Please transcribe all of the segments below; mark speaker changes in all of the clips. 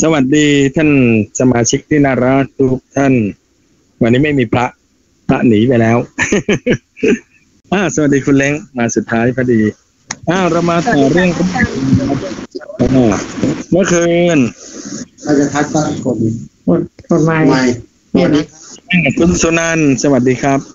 Speaker 1: สวัสดีท่านสมาชิกที่น่ารักทุกท่านวันนี้ไม่มีพระหนีไปแล้ว สวัสดีคุณเล้งมาสุดท้ายพอดีเรามาต่อเรื่องเมื่อคืน
Speaker 2: เราจะทักตั้งกดไม้เนี่ยนะ
Speaker 1: คุณสุนันท์สวัสดีครับ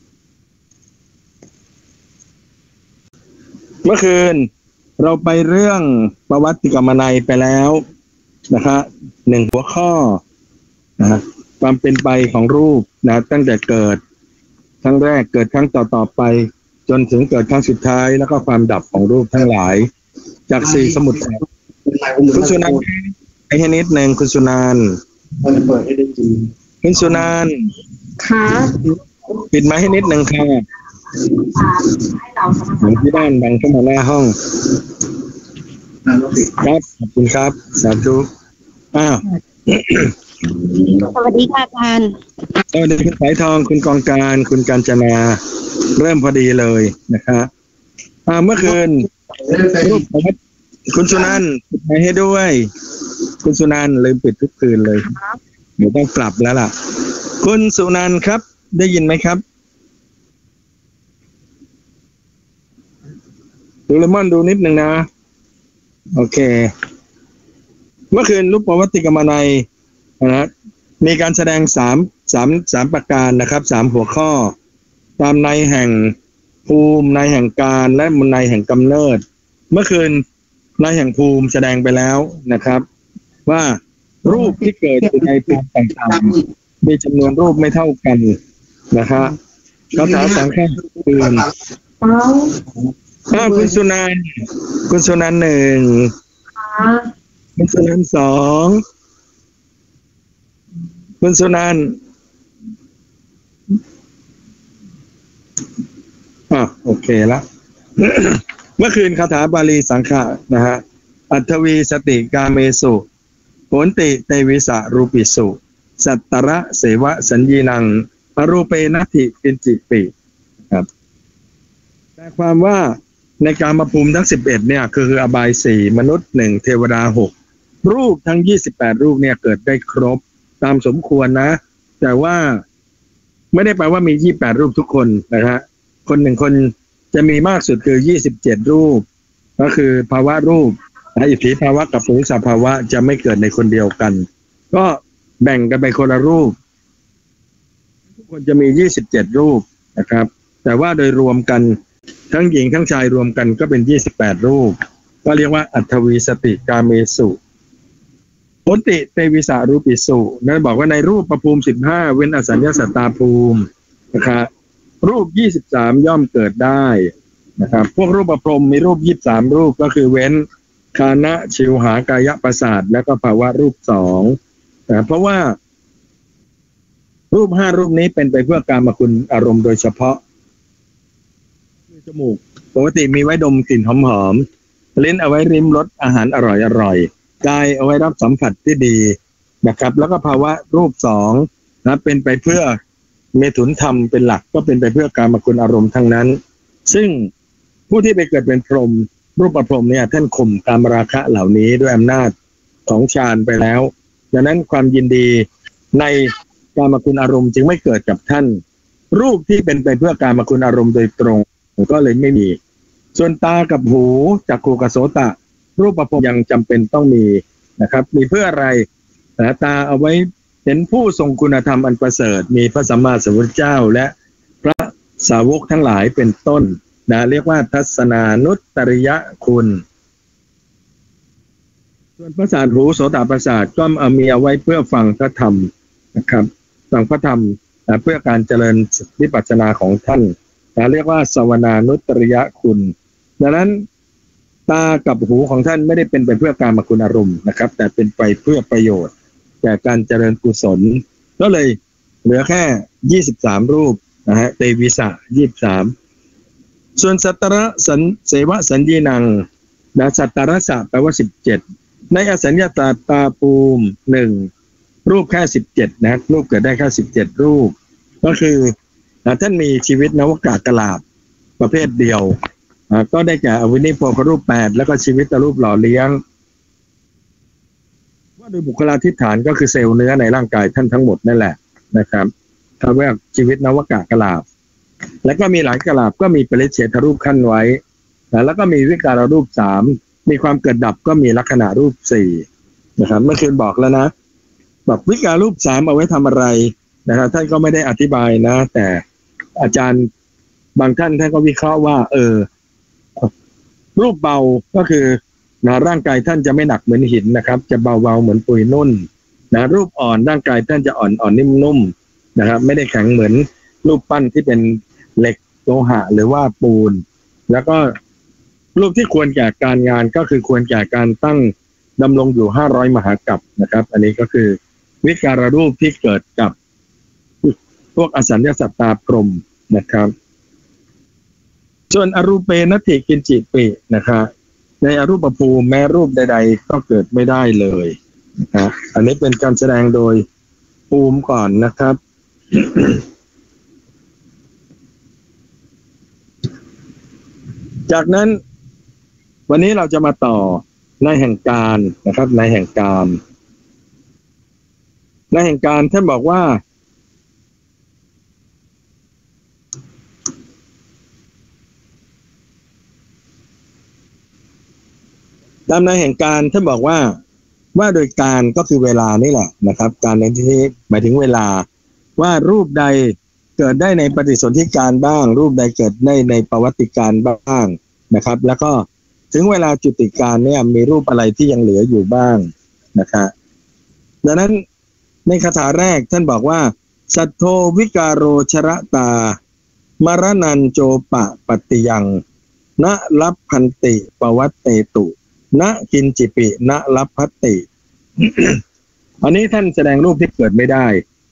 Speaker 1: เมื่อคืนเราไปเรื่องประวัติกรรมนัยไปแล้วนะครับ1หัวข้อนะความเป็นไปของรูปนะตั้งแต่เกิดครั้งแรกเกิดครั้งต่อไปจนถึงเกิดครั้งสุดท้ายแล้วก็ความดับของรูปทั้งหลายจาก4สมุดคุณสุนันท์ให้นิดนึงคุณสุนันท์
Speaker 2: มันจะเปิดให้ได้จริง
Speaker 1: คุณสุนันท์
Speaker 3: ค่ะ
Speaker 1: ปิดไมค์ให้นิดนึงค่ะที่ด้านบังเข้ามาหน้าห้องครับขอบคุณครับสาธุ
Speaker 3: สวัสดีค่ะอาจารย์
Speaker 1: สวัสดีคุณสายทองคุณกองการคุณกาญจนาเริ่มพอดีเลยนะครับเมื่อคืนรูปคุณสุนันท์ปิดไมค์ให้ด้วยคุณสุนันท์ลืมปิดทุกคืนเลยเดี๋ยวต้องปรับแล้วล่ะคุณสุนันท์ครับได้ยินไหมครับดูเลมอนดูนิดนึงนะโอเคเมื่อคืนรูปประวัติกรรมนัยนะมีการแสดง3ประการนะครับ3หัวข้อตามในแห่งภูมิในแห่งการและในแห่งกำเนิดเมื่อคืนในแห่งภูมิแสดงไปแล้วนะครับว่ารูปที่เกิดอยู่ในภูมิต่างๆมีจำนวนรูปไม่เท่ากันนะครับคาถาสังฆทานคุณสุนันท์1คุณสุนันท์2คุณสุนันท์โอเคแล้ว เมื่อคืนคาถาบาลีสังฆะนะฮะอัตวีสติกาเมสุโหนติเตวิสะรูปิสุสัตตระเสวะสัญญีนังอรูเปนัตถิกินจิปิครับแต่ความว่าในกามภูมิทั้ง11เนี่ยคืออบาย4มนุษย์1เทวดา6รูปทั้ง28รูปเนี่ยเกิดได้ครบตามสมควรนะแต่ว่าไม่ได้แปลว่ามี28รูปทุกคนนะฮะคน1คนจะมีมากสุดคือ27รูปก็คือภาวะรูปอิทธิภาวะกับปุริสภาวะจะไม่เกิดในคนเดียวกันก็แบ่งกันไปคนละรูปทุกคนจะมี27รูปนะครับแต่ว่าโดยรวมกันทั้งหญิงทั้งชายรวมกันก็เป็น28รูปก็เรียกว่าอัตวีสติกาเมสุโหนติเตวิสารูปิสุนั่นบอกว่าในรูปประภูมิ15เว้นอสัญญาสัตตาภูมินะครับรูป23ย่อมเกิดได้นะครับพวกรูปประพรหมมีรูป23รูปก็คือเว้นคานะชิวหากายประสาทแล้วก็ภาวะรูป2นะเพราะว่ารูป5รูปนี้เป็นไปเพื่อการมคุณอารมณ์โดยเฉพาะจมูกปกติมีไว้ดมกลิ่นหอมๆลิ้นเอาไว้ริมรสอาหารอร่อยๆกายเอาไว้รับสัมผัสที่ดีนะครับแล้วก็ภาวะรูป2นะเป็นไปเพื่อเมถุนธรรมเป็นหลักก็เป็นไปเพื่อการมคุณอารมณ์ทั้งนั้นซึ่งผู้ที่ไปเกิดเป็นพรหมรูปประพรหมเนี่ยท่านข่มกามราคะเหล่านี้ด้วยอำนาจของฌานไปแล้วดังนั้นความยินดีในกามคุณอารมณ์จึงไม่เกิดกับท่านรูปที่เป็นไปเพื่อการมคุณอารมณ์โดยตรงก็เลยไม่มีส่วนตากับหูจักขุกับโสตะรูปประพรมยังจำเป็นต้องมีนะครับมีเพื่ออะไรตาเอาไว้เห็นผู้ทรงคุณธรรมอันประเสริฐมีพระสัมมาสัมพุทธเจ้าและพระสาวกทั้งหลายเป็นต้นนะเรียกว่าทัศนานุตตริยคุณส่วนประสาทหูโสตประสาทก็มีเอาไว้เพื่อฟังพระธรรมนะครับฟังพระธรรมเพื่อการเจริญวิปัสสนาของท่านเรียกว่าสวนานุตตริยคุณดังนั้นตากับหูของท่านไม่ได้เป็นไปเพื่อการมคุณอารมณ์นะครับแต่เป็นไปเพื่อประโยชน์แก่การเจริญกุศลก็เลยเหลือแค่23รูปนะฮะเตวิสะ23ส่วนสัตตระเสวะสัญญีนังนะสัตตระสะแปลว่า17ในอสัญญาตาภูมิ1รูปแค่17นะรูปเกิดได้แค่17รูปก็คือท่านมีชีวิตนวากาศกลาบประเภทเดียวก็ได้แก่อวินิโพครูป8แล้วก็ชีวิตรูปหล่อเลี้ยงว่าโดยบุคลาธิฐานก็คือเซลล์เนื้อในร่างกายท่านทั้งหมดนั่นแหละนะครับคำว่าชีวิตนวกะกลาบแล้วก็มีหลายกลาบก็มีปริเฉทรูปขั้นไว้แล้วก็มีวิการรูป3มีความเกิดดับก็มีลักษณะรูป4นะครับเมื่อคืนบอกแล้วนะบอกวิการรูป3เอาไว้ทำอะไรนะครับท่านก็ไม่ได้อธิบายนะแต่อาจารย์บางท่านก็วิเคราะห์ว่ารูปเบาก็คือร่างกายท่านจะไม่หนักเหมือนหินนะครับจะเบาๆเหมือนปุยนุ่นรูปอ่อนร่างกายท่านจะอ่อนนิ่มๆนะครับไม่ได้แข็งเหมือนรูปปั้นที่เป็นเหล็กโลหะหรือว่าปูนแล้วก็รูปที่ควรแก่การงานก็คือควรแก่การตั้งดำรงอยู่500มหากัปนะครับอันนี้ก็คือวิการรูปที่เกิดกับพวกอสัญญาสัตตาพรหมนะครับส่วนอรูปเปนัตถิกินจิปินะครับในอรูปภูมิแม้รูปใดๆก็เกิดไม่ได้เลยนะครับอันนี้เป็นการแสดงโดยภูมิก่อนนะครับ จากนั้นวันนี้เราจะมาต่อในแห่งการนะครับในแห่งการท่านบอกว่าตามในแห่งการท่านบอกว่าโดยการก็คือเวลานี่แหละนะครับการในที่นี้หมายถึงเวลาว่ารูปใดเกิดได้ในปฏิสนธิการบ้างรูปใดเกิดได้ในปวัตติการบ้างนะครับแล้วก็ถึงเวลาจุติการเนี่ยมีรูปอะไรที่ยังเหลืออยู่บ้างนะครับดังนั้นในคาถาแรกท่านบอกว่าสัทโธวิการโรชระตามรณันโจปะปฏิยังณลัพพันติปวัตเตตุณกินจิปิณลัพพติ อันนี้ท่านแสดงรูปที่เกิดไม่ได้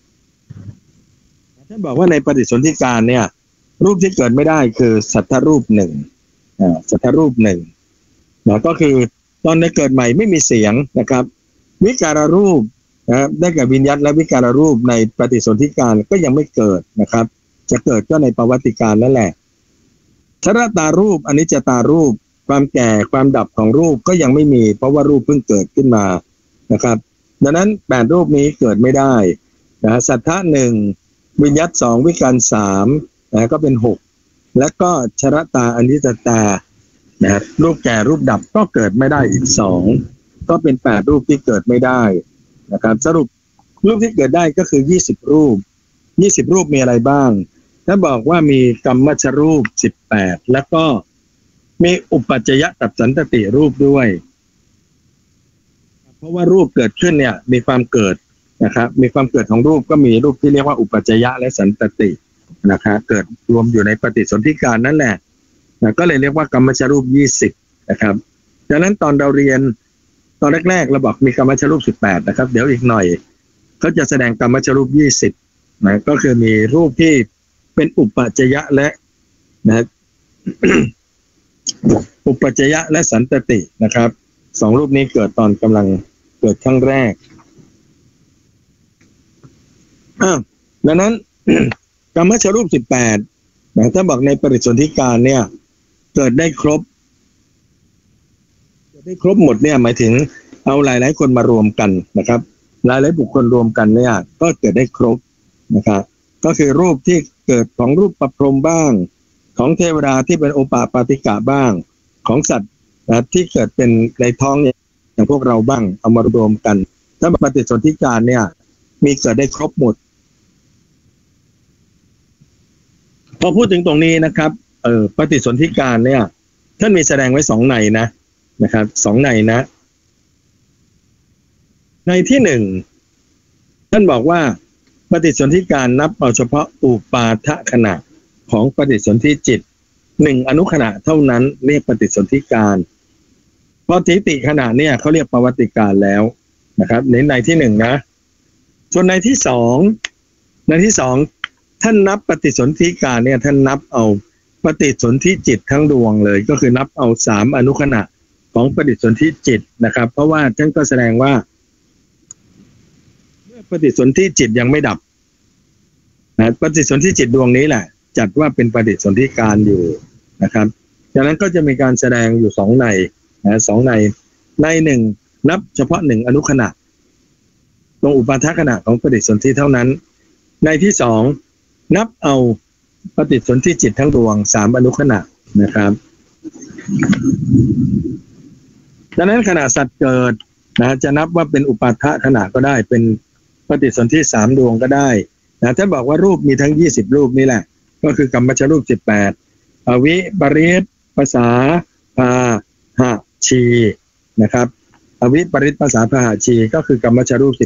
Speaker 1: ท่านบอกว่าในปฏิสนธิการเนี่ยรูปที่เกิดไม่ได้คือสัทธรูปหนึ่งสัทธรูปหนึ่งก็คือตอนในเกิดใหม่ไม่มีเสียงนะครับวิการรูปนะได้แก่วิญญัตและวิการรูปในปฏิสนธิการก็ยังไม่เกิดนะครับจะเกิดก็ในปวัตติการนั่นแหละชรตารูปอนิจจตารูปความแก่ความดับของรูปก็ยังไม่มีเพราะว่ารูปเพิ่งเกิดขึ้นมานะครับดังนั้น8รูปนี้เกิดไม่ได้นะสัทธะ1วิญญัต2วิการ3นะก็เป็น6และก็ชรตาอนิจจตานะรูปแก่รูปดับก็เกิดไม่ได้อีก2ก็เป็น8รูปที่เกิดไม่ได้นะครับสรุปรูปที่เกิดได้ก็คือ20รูปมีอะไรบ้างถ้าบอกว่ามีกรรมชรูป18แล้วก็มีอุปัจจยตัสสันตติรูปด้วยเพราะว่ารูปเกิดขึ้นเนี่ยมีความเกิดนะครับมีความเกิดของรูปก็มีรูปที่เรียกว่าอุปัจจยะและสันตตินะครับเกิดรวมอยู่ในปฏิสนธิการนั่นแหละก็เลยเรียกว่ากรรมชรูป20นะครับดังนั้นตอนเราเรียนตอนแรกๆเราบอกมีกรรมชรูป18นะครับเดี๋ยวอีกหน่อยเขาจะแสดงกรรมชรูป20นะก็คือมีรูปที่เป็นอุปัจจยะและนะอุปัจจยะและสันตตินะครับ2รูปนี้เกิดตอนกำลังเกิดครั้งแรกดังนั้น กรรมชรูป18นะถ้าบอกในปฏิสนธิการเนี่ยเกิดได้ครบหมดเนี่ยหมายถึงเอาหลายๆคนมารวมกันนะครับหลายๆบุคคลรวมกันเนี่ยก็เกิดได้ครบนะครับก็คือรูปที่เกิดของรูปประพรหมบ้างของเทวดาที่เป็นโอปปาติกะบ้างของสัตว์ที่เกิดเป็นในท้องเนี่ยอย่างพวกเราบ้างเอามารวมกันถ้าปฏิสนธิการเนี่ยมีเกิดได้ครบหมดพอพูดถึงตรงนี้นะครับปฏิสนธิการเนี่ยท่านมีแสดงไว้2ในนะครับ2ในนะในที่1ท่านบอกว่าปฏิสนธิการนับเอาเฉพาะอุปาทขณะของปฏิสนธิจิต1อนุขณะเท่านั้นเรียกปฏิสนธิการพอทิฏฐิขณะเนี่ยเขาเรียกปวัตติการแล้วนะครับในที่1นะส่วนในที่2ท่านนับปฏิสนธิการเนี่ยท่านนับเอาปฏิสนธิจิตทั้งดวงเลยก็คือนับเอา3อนุขณะของปฏิสนธิจิตนะครับเพราะว่าท่านก็แสดงว่าเมื่อปฏิสนธิจิตยังไม่ดับนะปฏิสนธิจิตดวงนี้แหละจัดว่าเป็นปฏิสนธิการอยู่นะครับจากนั้นก็จะมีการแสดงอยู่2ใน2ใน1นับเฉพาะ1อนุขณะรงอุปาทขณะของปฏิสนธิเท่านั้นในที่สองนับเอาปฏิสนธิจิตทั้งดวง3อนุขณะนะครับดังนั้นขณะสัตว์เกิดนะจะนับว่าเป็นอุปาทขณะก็ได้เป็นปฏิสนธิ3ดวงก็ได้นะถ้าบอกว่ารูปมีทั้ง20รูปนี่แหละก็คือกรรมชรูป18อวิปริตภาษาพาหะชีนะครับอวิปริตภาษาพาหะชีก็คือกรรมชรูป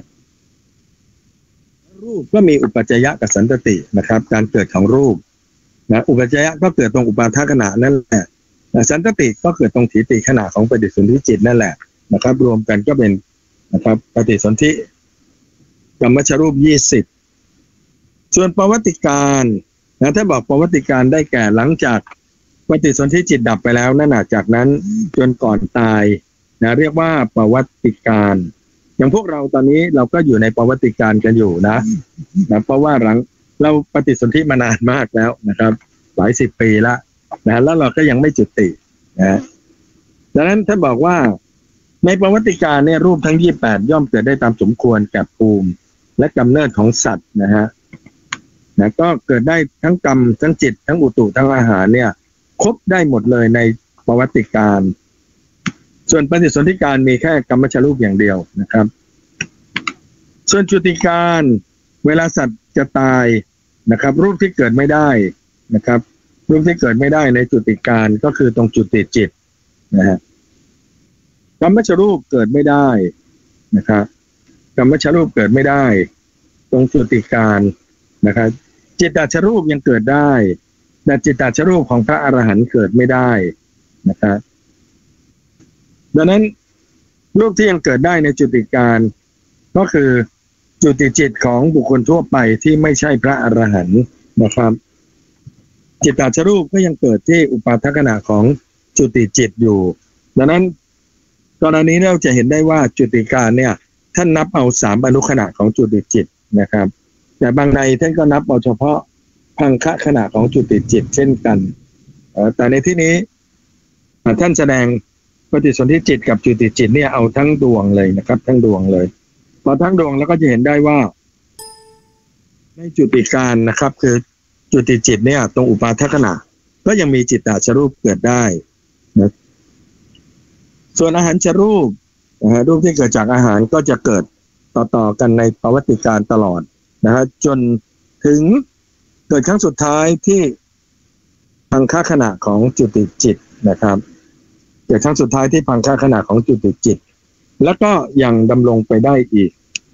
Speaker 1: 18รูปก็มีอุปัจจยะกับสันตตินะครับการเกิดของรูปนะอุปัจจยะก็เกิดตรงอุปาทขณะนั่นแหละสันตติก็เกิดตรงถีติขณะของปฏิสนธิจิตนั่นแหละนะครับรวมกันก็เป็นนะครับปฏิสนธิกรรมชรูป20ส่วนปวัตติการนะถ้าบอกปวัตติการได้แก่หลังจากปฏิสนธิจิตดับไปแล้วนั่นน่ะจากนั้นจนก่อนตายนะเรียกว่าปวัตติการอย่างพวกเราตอนนี้เราก็อยู่ในปวัตติการกันอยู่นะเพราะว่าหลังเราปฏิสนธิมานานมากแล้วนะครับหลาย10 ปีละนะแล้วเราก็ยังไม่จุตินะดังนั้นถ้าบอกว่าในปวัตติการเนี่ยรูปทั้ง28ย่อมเกิดได้ตามสมควรแก่ภูมิและกำเนิดของสัตว์นะฮะก็เกิดได้ทั้งกรรมทั้งจิตทั้งอุตุทั้งอาหารเนี่ยครบได้หมดเลยในปวัตติการส่วนปฏิสนธิการมีแค่กรรมชรูปอย่างเดียวนะครับส่วนจุติการเวลาสัตว์จะตายนะครับรูปที่เกิดไม่ได้นะครับรูปที่เกิดไม่ได้ในจุติการก็คือตรงจุติจิตนะฮะกรรมชรูปเกิดไม่ได้นะครับกรรมชรูปเกิดไม่ได้ตรงจุติการนะครับจิตตชรูปยังเกิดได้แต่จิตตชรูปของพระอรหันต์เกิดไม่ได้นะครับดังนั้นรูปที่ยังเกิดได้ในจุติการก็คือจุติจิตของบุคคลทั่วไปที่ไม่ใช่พระอรหันต์นะครับจิตตชรูปก็ยังเกิดที่อุปาทขณะของจุติจิตอยู่ดังนั้นกรณีเราจะเห็นได้ว่าจุติการเนี่ยท่านนับเอา3อนุขณะของจุติจิตนะครับแต่บางในท่านก็นับเอาเฉพาะพังคะขณะของจุติจิตเช่นกันแต่ในที่นี้ท่านแสดงปฏิสนธิจิตกับจุติจิตเนี่ยเอาทั้งดวงเลยนะครับทั้งดวงเลยพอทั้งดวงแล้วก็จะเห็นได้ว่าในจุติการนะครับคือจุติจิตเนี่ยตรงอุปาทขณะก็ยังมีจิตตชรูปเกิดได้นะส่วนอาหารชรูปรูปที่เกิดจากอาหารก็จะเกิดต่อกันในปวัตติการตลอดนะฮะจนถึงเกิดครั้งสุดท้ายที่พังคะขณะของจุติจิตนะครับเกิดครั้งสุดท้ายที่พังคะขณะของจุติจิตแล้วก็ยังดำรงไปได้อีก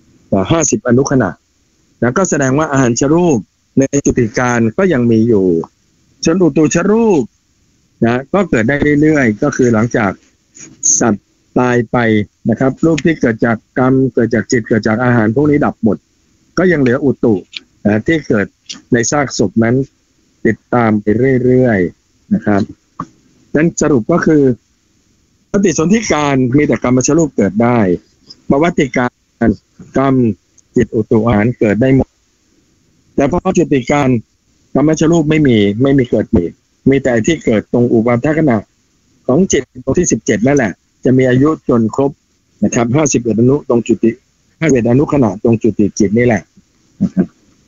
Speaker 1: 50อนุขณะนะก็แสดงว่าอาหารชรูปในจุติการก็ยังมีอยู่ส่วนอุตุชรูปนะก็เกิดได้เรื่อยๆก็คือหลังจากสัตว์ตายไปนะครับรูปที่เกิดจากกรรมเกิดจากจิตเกิดจากอาหารพวกนี้ดับหมดก็ยังเหลืออุตุที่เกิดในซากศพนั้นติดตามไปเรื่อยๆนะครับนั้นสรุปก็คือปฏิสนธิการมีแต่กรรมชรูปเกิดได้ปวัตติการกรรมจิตอุตุอาหารเกิดได้หมดแต่พอจุติการกรรมชรูปไม่มีเกิดมีแต่ที่เกิดตรงอุปาทขณะของจิตตรงที่17นั่นแหละจะมีอายุจนครบนะครับ51อนุตรงจุติ51อนุขณะตรงจุติจิตนี่แหละนะครับ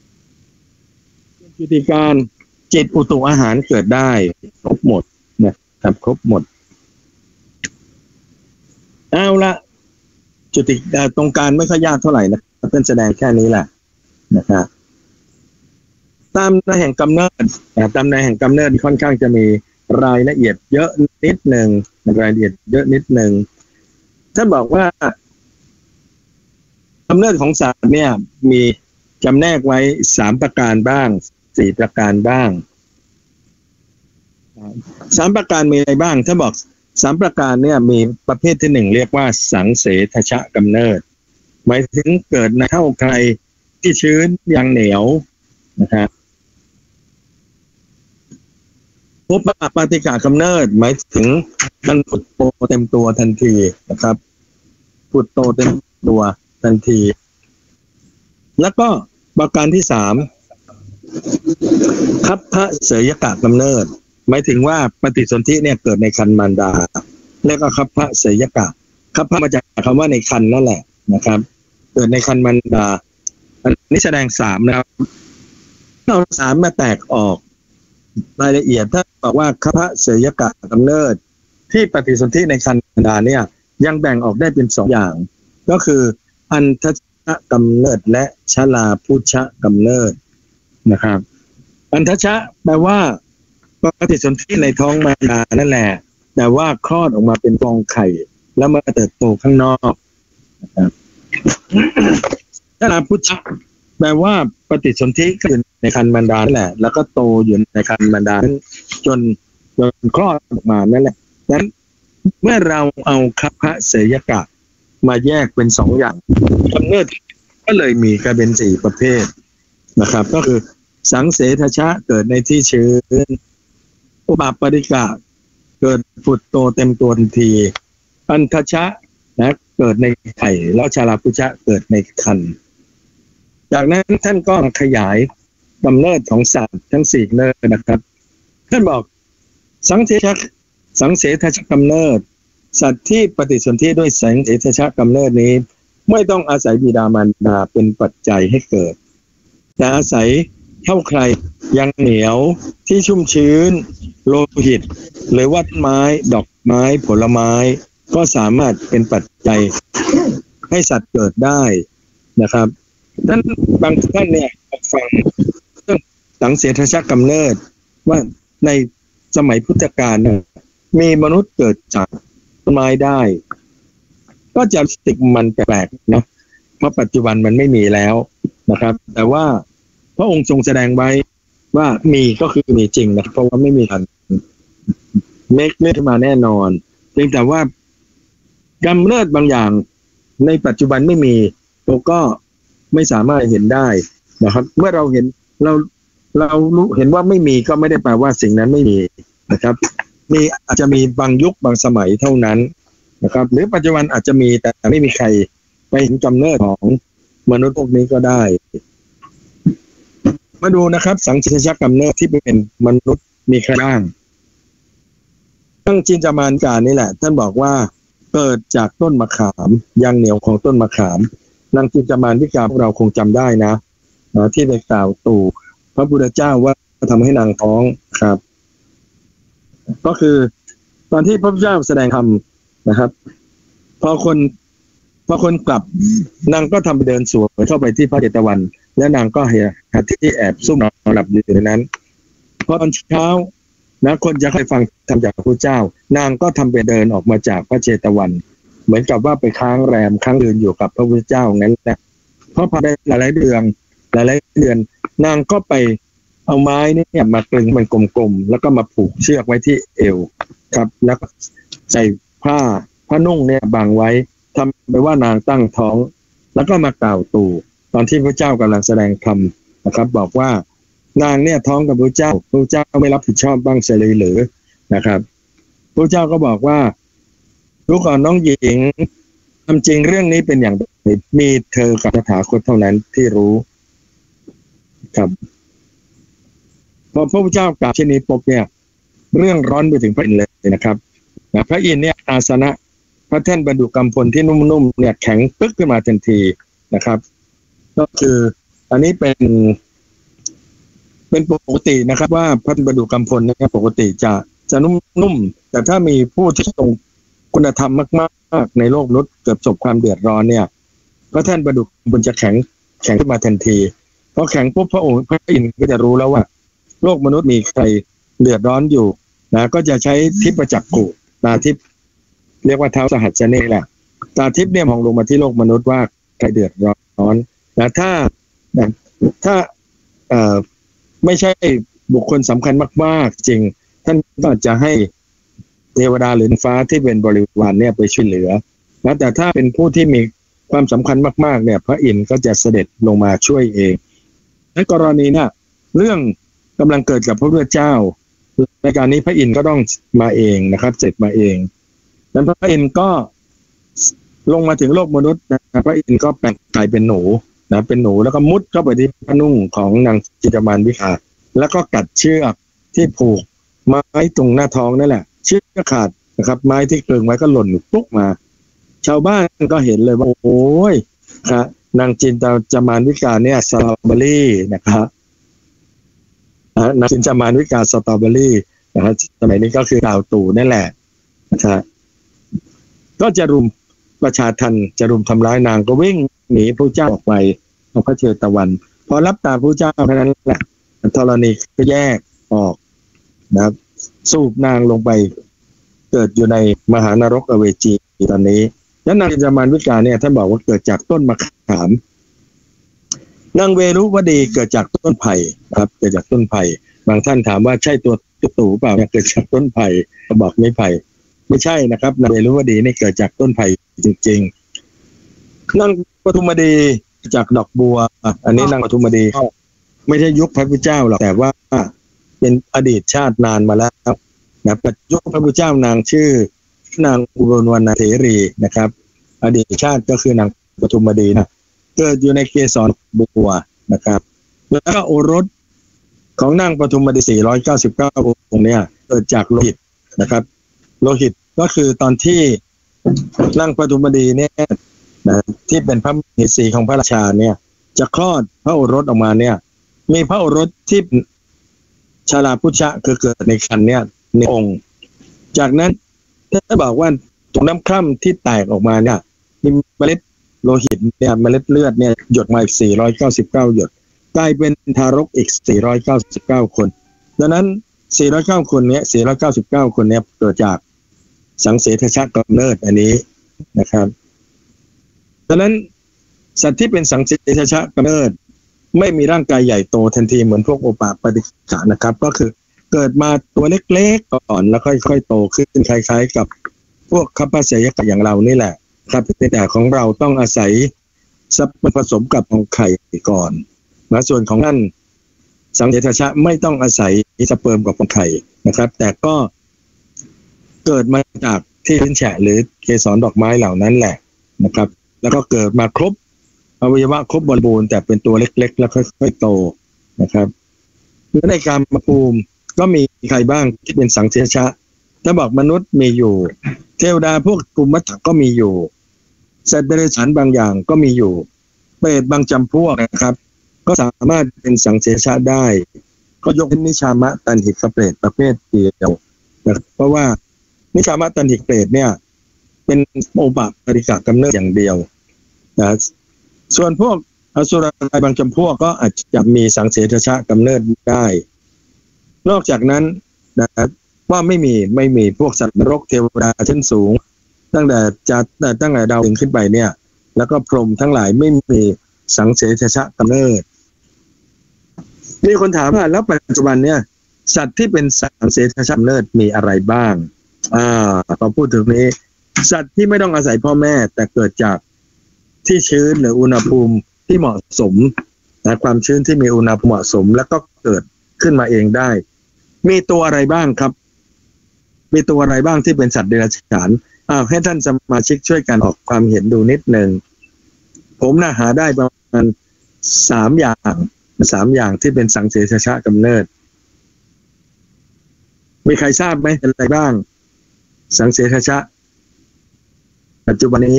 Speaker 1: จุติการจิตอุตุอาหารเกิดได้ครบหมดนะครับครบหมดเอาละจุติตรงการไม่ค่อยยากเท่าไหร่นะเพิ่นแสดงแค่นี้แหละนะครับตามในแห่งกำเนิดตามในแห่งกำเนิดค่อนข้างจะมีรายละเอียดเยอะนิดหนึ่งรายละเอียดเยอะนิดหนึ่งท่านบอกว่ากำเนิดของสัตว์เนี่ยมีจำแนกไว้3ประการบ้าง4ประการบ้าง3ประการมีอะไรบ้างถ้าบอก3ประการเนี่ยมีประเภทที่1เรียกว่าสังเสทชะกำเนิดหมายถึงเกิดในเท่าใครที่ชื้นยังเหนียวนะครับปุปปาติกะกำเนิดหมายถึงมันผุดโตเต็มตัวทันทีนะครับผุดโตเต็มตัวทันทีแล้วก็ประการที่3คัพพะเสยกะกำเนิดหมายถึงว่าปฏิสนธิเนี่ยเกิดในครรภ์มารดาแล้วก็คัพพะเสยกะคัพพะมาจากคำว่าในครรภ์นั่นแหละนะครับเกิดในครรภ์มารดาอันนี้แสดง3นะครับเอา3มาแตกออกรายละเอียดถ้าบอกว่าคพเสยกะกำเนิดที่ปฏิสนธิในครรภ์มารดาเนี่ยยังแบ่งออกได้เป็น2อย่างก็คืออันทชะกำเนิดและชลาพุชะกำเนิดนะครับอันทชะแปลว่าปฏิสนธิในท้องมารดานั่นแหละแต่ว่าคลอดออกมาเป็นฟองไข่แล้วมาเติบโตข้างนอกนะครับชลาพุชะแปลว่าปฏิสนธิก็อยู่ในครรภ์มารดานั่นแหละแล้วก็โตอยู่ในครรภ์มารดาจนคลอดออกมานั่นแหละดังนั้นเมื่อเราเอาคพเสยกะมาแยกเป็น2อย่างกำเนิดก็เลยมีกลายเป็น4ประเภทนะครับก็คือสังเสทชะเกิดในที่ชื้นอุปาปริกะเกิดผุดโตเต็มตัวทันทีอันทชะนะเกิดในไข่แล้วชาลาพุชะเกิดในครรภ์จากนั้นท่านก็ขยายกำเนิดของสัตว์ทั้ง4กำเนิดนะครับท่านบอกสังเสทชะกำเนิดสัตว์ที่ปฏิสนธิด้วยสังเสทชะกำเนิดนี้ไม่ต้องอาศัยบิดามารดาเป็นปัจจัยให้เกิดแต่อาศัยเท่าใครยังเหนียวที่ชุ่มชื้นโลหิตหรือว่าไม้ดอกไม้ผลไม้ก็สามารถเป็นปัจจัยให้สัตว์เกิดได้นะครับท่านบางท่านเนี่ยฟังเรื่องสังเสทชะกำเนิดว่าในสมัยพุทธกาลมีมนุษย์เกิดจากต้นไม้ได้ก็จะรู้สึกมันแปลกๆนะเพราะปัจจุบันมันไม่มีแล้วนะครับแต่ว่าพระองค์ทรงแสดงไว้ว่ามีก็คือมีจริงนะเพราะว่าไม่มีการเมคเลือดขึ้นมาแน่นอนเพียงแต่ว่ากำเนิดบางอย่างในปัจจุบันไม่มีเราก็ไม่สามารถเห็นได้นะครับเมื่อเราเห็นเรารู้เห็นว่าไม่มีก็ไม่ได้แปลว่าสิ่งนั้นไม่มีนะครับมีอาจจะมีบางยุคบางสมัยเท่านั้นนะครับหรือปัจจุบันอาจจะมีแต่ไม่มีใครไปเห็นกำเนิดของมนุษย์พวกนี้ก็ได้มาดูนะครับสังเสทชะกำเนิดที่เป็นมนุษย์มีใครบ้างตั้งจินจามานการนี่แหละท่านบอกว่าเกิดจากต้นมะขามยางเหนียวของต้นมะขามนางจินจามานวิกาพวกเราคงจำได้นะที่ไปกล่าวตู่พระพุทธเจ้าว่าทำให้นางท้องครับก็คือตอนที่พระพุทธเจ้าแสดงธรรมนะครับพอคนกลับนางก็ทำไปเดินสวนเข้าไปที่พระเจตวันและนางก็หาที่แอบซุ่มนอนหลับอยู่ในนั้นพอตอนเช้านะคนจะให้ฟังธรรมจากพระพุทธเจ้านางก็ทำไปเดินออกมาจากพระเจตวันเหมือนกับว่าไปค้างแรมค้างเดือนอยู่กับพระพุทธเจ้างั้นแหละเพราะพอได้หลายๆเดือนนางก็ไปเอาไม้เนี่ยมากลึงมันกลมๆแล้วก็มาผูกเชือกไว้ที่เอวครับแล้วก็ใส่ผ้านุ่งเนี่ยบังไว้ทำไปว่านางตั้งท้องแล้วก็มากล่าวตู่ตอนที่พระเจ้ากำลังแสดงธรรมนะครับบอกว่านางเนี่ยท้องกับพระเจ้าไม่รับผิดชอบบ้างเลยหรือนะครับพระเจ้าก็บอกว่ารู้ก่อนน้องหญิงความจริงเรื่องนี้เป็นอย่างไรมีเธอกับตถาคตเท่านั้นที่รู้ครับพอพระพุทธเจ้ากล่าวเช่นนี้ปุ๊บเนี่ยเรื่องร้อนไปถึงพระอินทร์เลยนะครับพระอินทร์เนี่ยอาสนะพระแท่นบรรดุกำพลที่นุ่มๆเนี่ยแข็งปึ๊กขึ้นมาทันทีนะครับก็คืออันนี้เป็นปกตินะครับว่าพระแท่นบรรดุกำพลเนี่ยปกติจะนุ่มแต่ถ้ามีผู้ที่ทรงคุณธรรมมากๆในโลกมนุษย์เกิดประสบความเดือดร้อนเนี่ยพระแท่นบรรดุกำพลจะแข็งขึ้นมาทันทีพอแข็งปุ๊บพระองค์พระอินทร์ก็จะรู้แล้วว่าโลกมนุษย์มีใครเดือดร้อนอยู่นะก็จะใช้ทิพจักขุตาทิพเรียกว่าเท้าสหัสเนแหละตาทิพเนี่ยมองลงมาที่โลกมนุษย์ว่าใครเดือดร้อนนะถ้าไม่ใช่บุคคลสำคัญมากๆจริงท่านก็จะให้เทวดาหรือนางฟ้าที่เป็นบริวารเนี่ยไปช่วยเหลือนะแต่ถ้าเป็นผู้ที่มีความสำคัญมากๆเนี่ยพระอินทร์ก็จะเสด็จลงมาช่วยเองในกรณีเนี่ยเรื่องกำลังเกิดกับพระพุทธเจ้าในการนี้พระอินทร์ก็ต้องมาเองนะครับเสร็จมาเองนั้นพระอินทร์ก็ลงมาถึงโลกมนุษย์นะพระอินทร์ก็แปลงกายเป็นหนูนะเป็นหนูแล้วก็มุดเข้าไปที่พระนุ่งของนางจินจามานวิกาแล้วก็กัดเชือกที่ผูกไม้ตรงหน้าท้องนั่นแหละเชือกขาดนะครับไม้ที่กลึงไว้ก็หล่นปุ๊บมาชาวบ้านก็เห็นเลยว่าโอ้ยครับนางจินตจามานวิกาเนี่ยสตรอเบอรี่นะครับนางจินตจามานวิกาสตรอเบอรี่นะครับสมัยนี้ก็คือดาวตู่นั่นแหละนะครับก็จะรุมประชาทันจะรุมทำร้ายนางก็วิ่งหนีพระเจ้าออกไปเอาพระเชตวันพอรับตาพระเจ้าเท่านั้นแหละธรณีก็แยกออกนะครับสูบนางลงไปเกิดอยู่ในมหานรกอเวจีตอนนี้แล้วนางจินตจามานวิกาเนี่ยท่านบอกว่าเกิดจากต้นมะขามนางเวรุวดีเกิดจากต้นไผ่ครับเกิดจากต้นไผ่บางท่านถามว่าใช่ตัวตู่เปล่าเกิดจากต้นไผ่ก็บอกไม่ไผ่ไม่ใช่นะครับนางเวรุวดีนี่เกิดจากต้นไผ่จริงๆนางปทุมดีจากดอกบัวอันนี้นางปทุมดีไม่ใช่ยุคพระพุทธเจ้าหรอกแต่ว่าเป็นอดีตชาตินานมาแล้วนะปัจจุบันพระพุทธเจ้านางชื่อนางอุบลวรรณเถรีนะครับอดีตชาติก็คือนางปทุมดีนะเกิดอยู่ในเกสรบัวนะครับแล้วก็โอรสของนางปทุมดี499องค์เนี่ยเกิดจากโลหิตนะครับโลหิตก็คือตอนที่นางปทุมดีเนี่ยนะที่เป็นพระมเหสีของพระราชาเนี่ยจะคลอดพระโอรสออกมาเนี่ยมีพระโอรสที่ชาลาพุชะคือเกิดในครรภ์เนี่ยในองค์จากนั้นถ้าบอกว่าถุงน้ำคร่ำที่แตกออกมาเนี่ยมีเมล็ดโลหิตเนี่ยเมล็ดเลือดเนี่ยหยดมาอีก499หยดกลายเป็นทารกอีก499คนดังนั้น409คนเนี้ย499คนเนี้ยเกิดจากสังเสทชะกำเนิดอันนี้นะครับดังนั้นสัตว์ที่เป็นสังเสทชะกำเนิดไม่มีร่างกายใหญ่โตทันทีเหมือนพวกโอปปาติกะนะครับก็คือเกิดมาตัวเล็กๆก่อนแล้วค่อยๆโตขึ้นคล้ายๆกับพวกคัพพเสยกะอย่างเรานี่แหละครับแต่ของเราต้องอาศัยซับผสมกับของไข่ก่อนนะส่วนของท่านสังเสทชะไม่ต้องอาศัยสเปิร์มกับของไข่นะครับแต่ก็เกิดมาจากที่ลิ้นแฉะหรือเกสรดอกไม้เหล่านั้นแหละนะครับแล้วก็เกิดมาครบอวัยวะครบบริบูรณ์แต่เป็นตัวเล็กๆแล้วค่อยๆโตนะครับในกามภูมิก็มีใครบ้างที่เป็นสังเสทชะถ้าบอกมนุษย์มีอยู่เทวดาพวกกุมมัตถะก็มีอยู่สัตว์เดรัจฉานบางอย่างก็มีอยู่เปรตบางจำพวกนะครับก็สามารถเป็นสังเสทชะได้ก็ยกเป็นนิชามะตันหิกเปรตประเภทเดียวนะเพราะว่านิชามะตันหิกเปรตเนี่ยเป็นโอปปาติกะกำเนิดอย่างเดียวนะส่วนพวกอสุรกายบางจำพวกก็อาจจะมีสังเสทชะกำเนิดได้นอกจากนั้นนะว่าไม่มีพวกสัตว์นรกเทวดาชั้นสูงตั้งแต่ดาวดึงขึ้นไปเนี่ยแล้วก็พรหมทั้งหลายไม่มีสังเสทชะกำเนิดมีคนถามว่าแล้วปัจจุบันเนี่ยสัตว์ที่เป็นสังเสทชะกำเนิดมีอะไรบ้างพอพูดถึงนี้สัตว์ที่ไม่ต้องอาศัยพ่อแม่แต่เกิดจากที่ชื้นหรืออุณหภูมิที่เหมาะสมนะความชื้นที่มีอุณหภูมิเหมาะสมแล้วก็เกิดขึ้นมาเองได้มีตัวอะไรบ้างครับมีตัวอะไรบ้างที่เป็นสัตว์เดรัจฉานให้ท่านสมาชิกช่วยกันออกความเห็นดูนิดนึงผมน่าหาได้ประมาณ3อย่างที่เป็นสังเสทชะกำเนิดมีใครทราบไหมเป็นอะไรบ้างสังเสทชะปัจจุบันนี้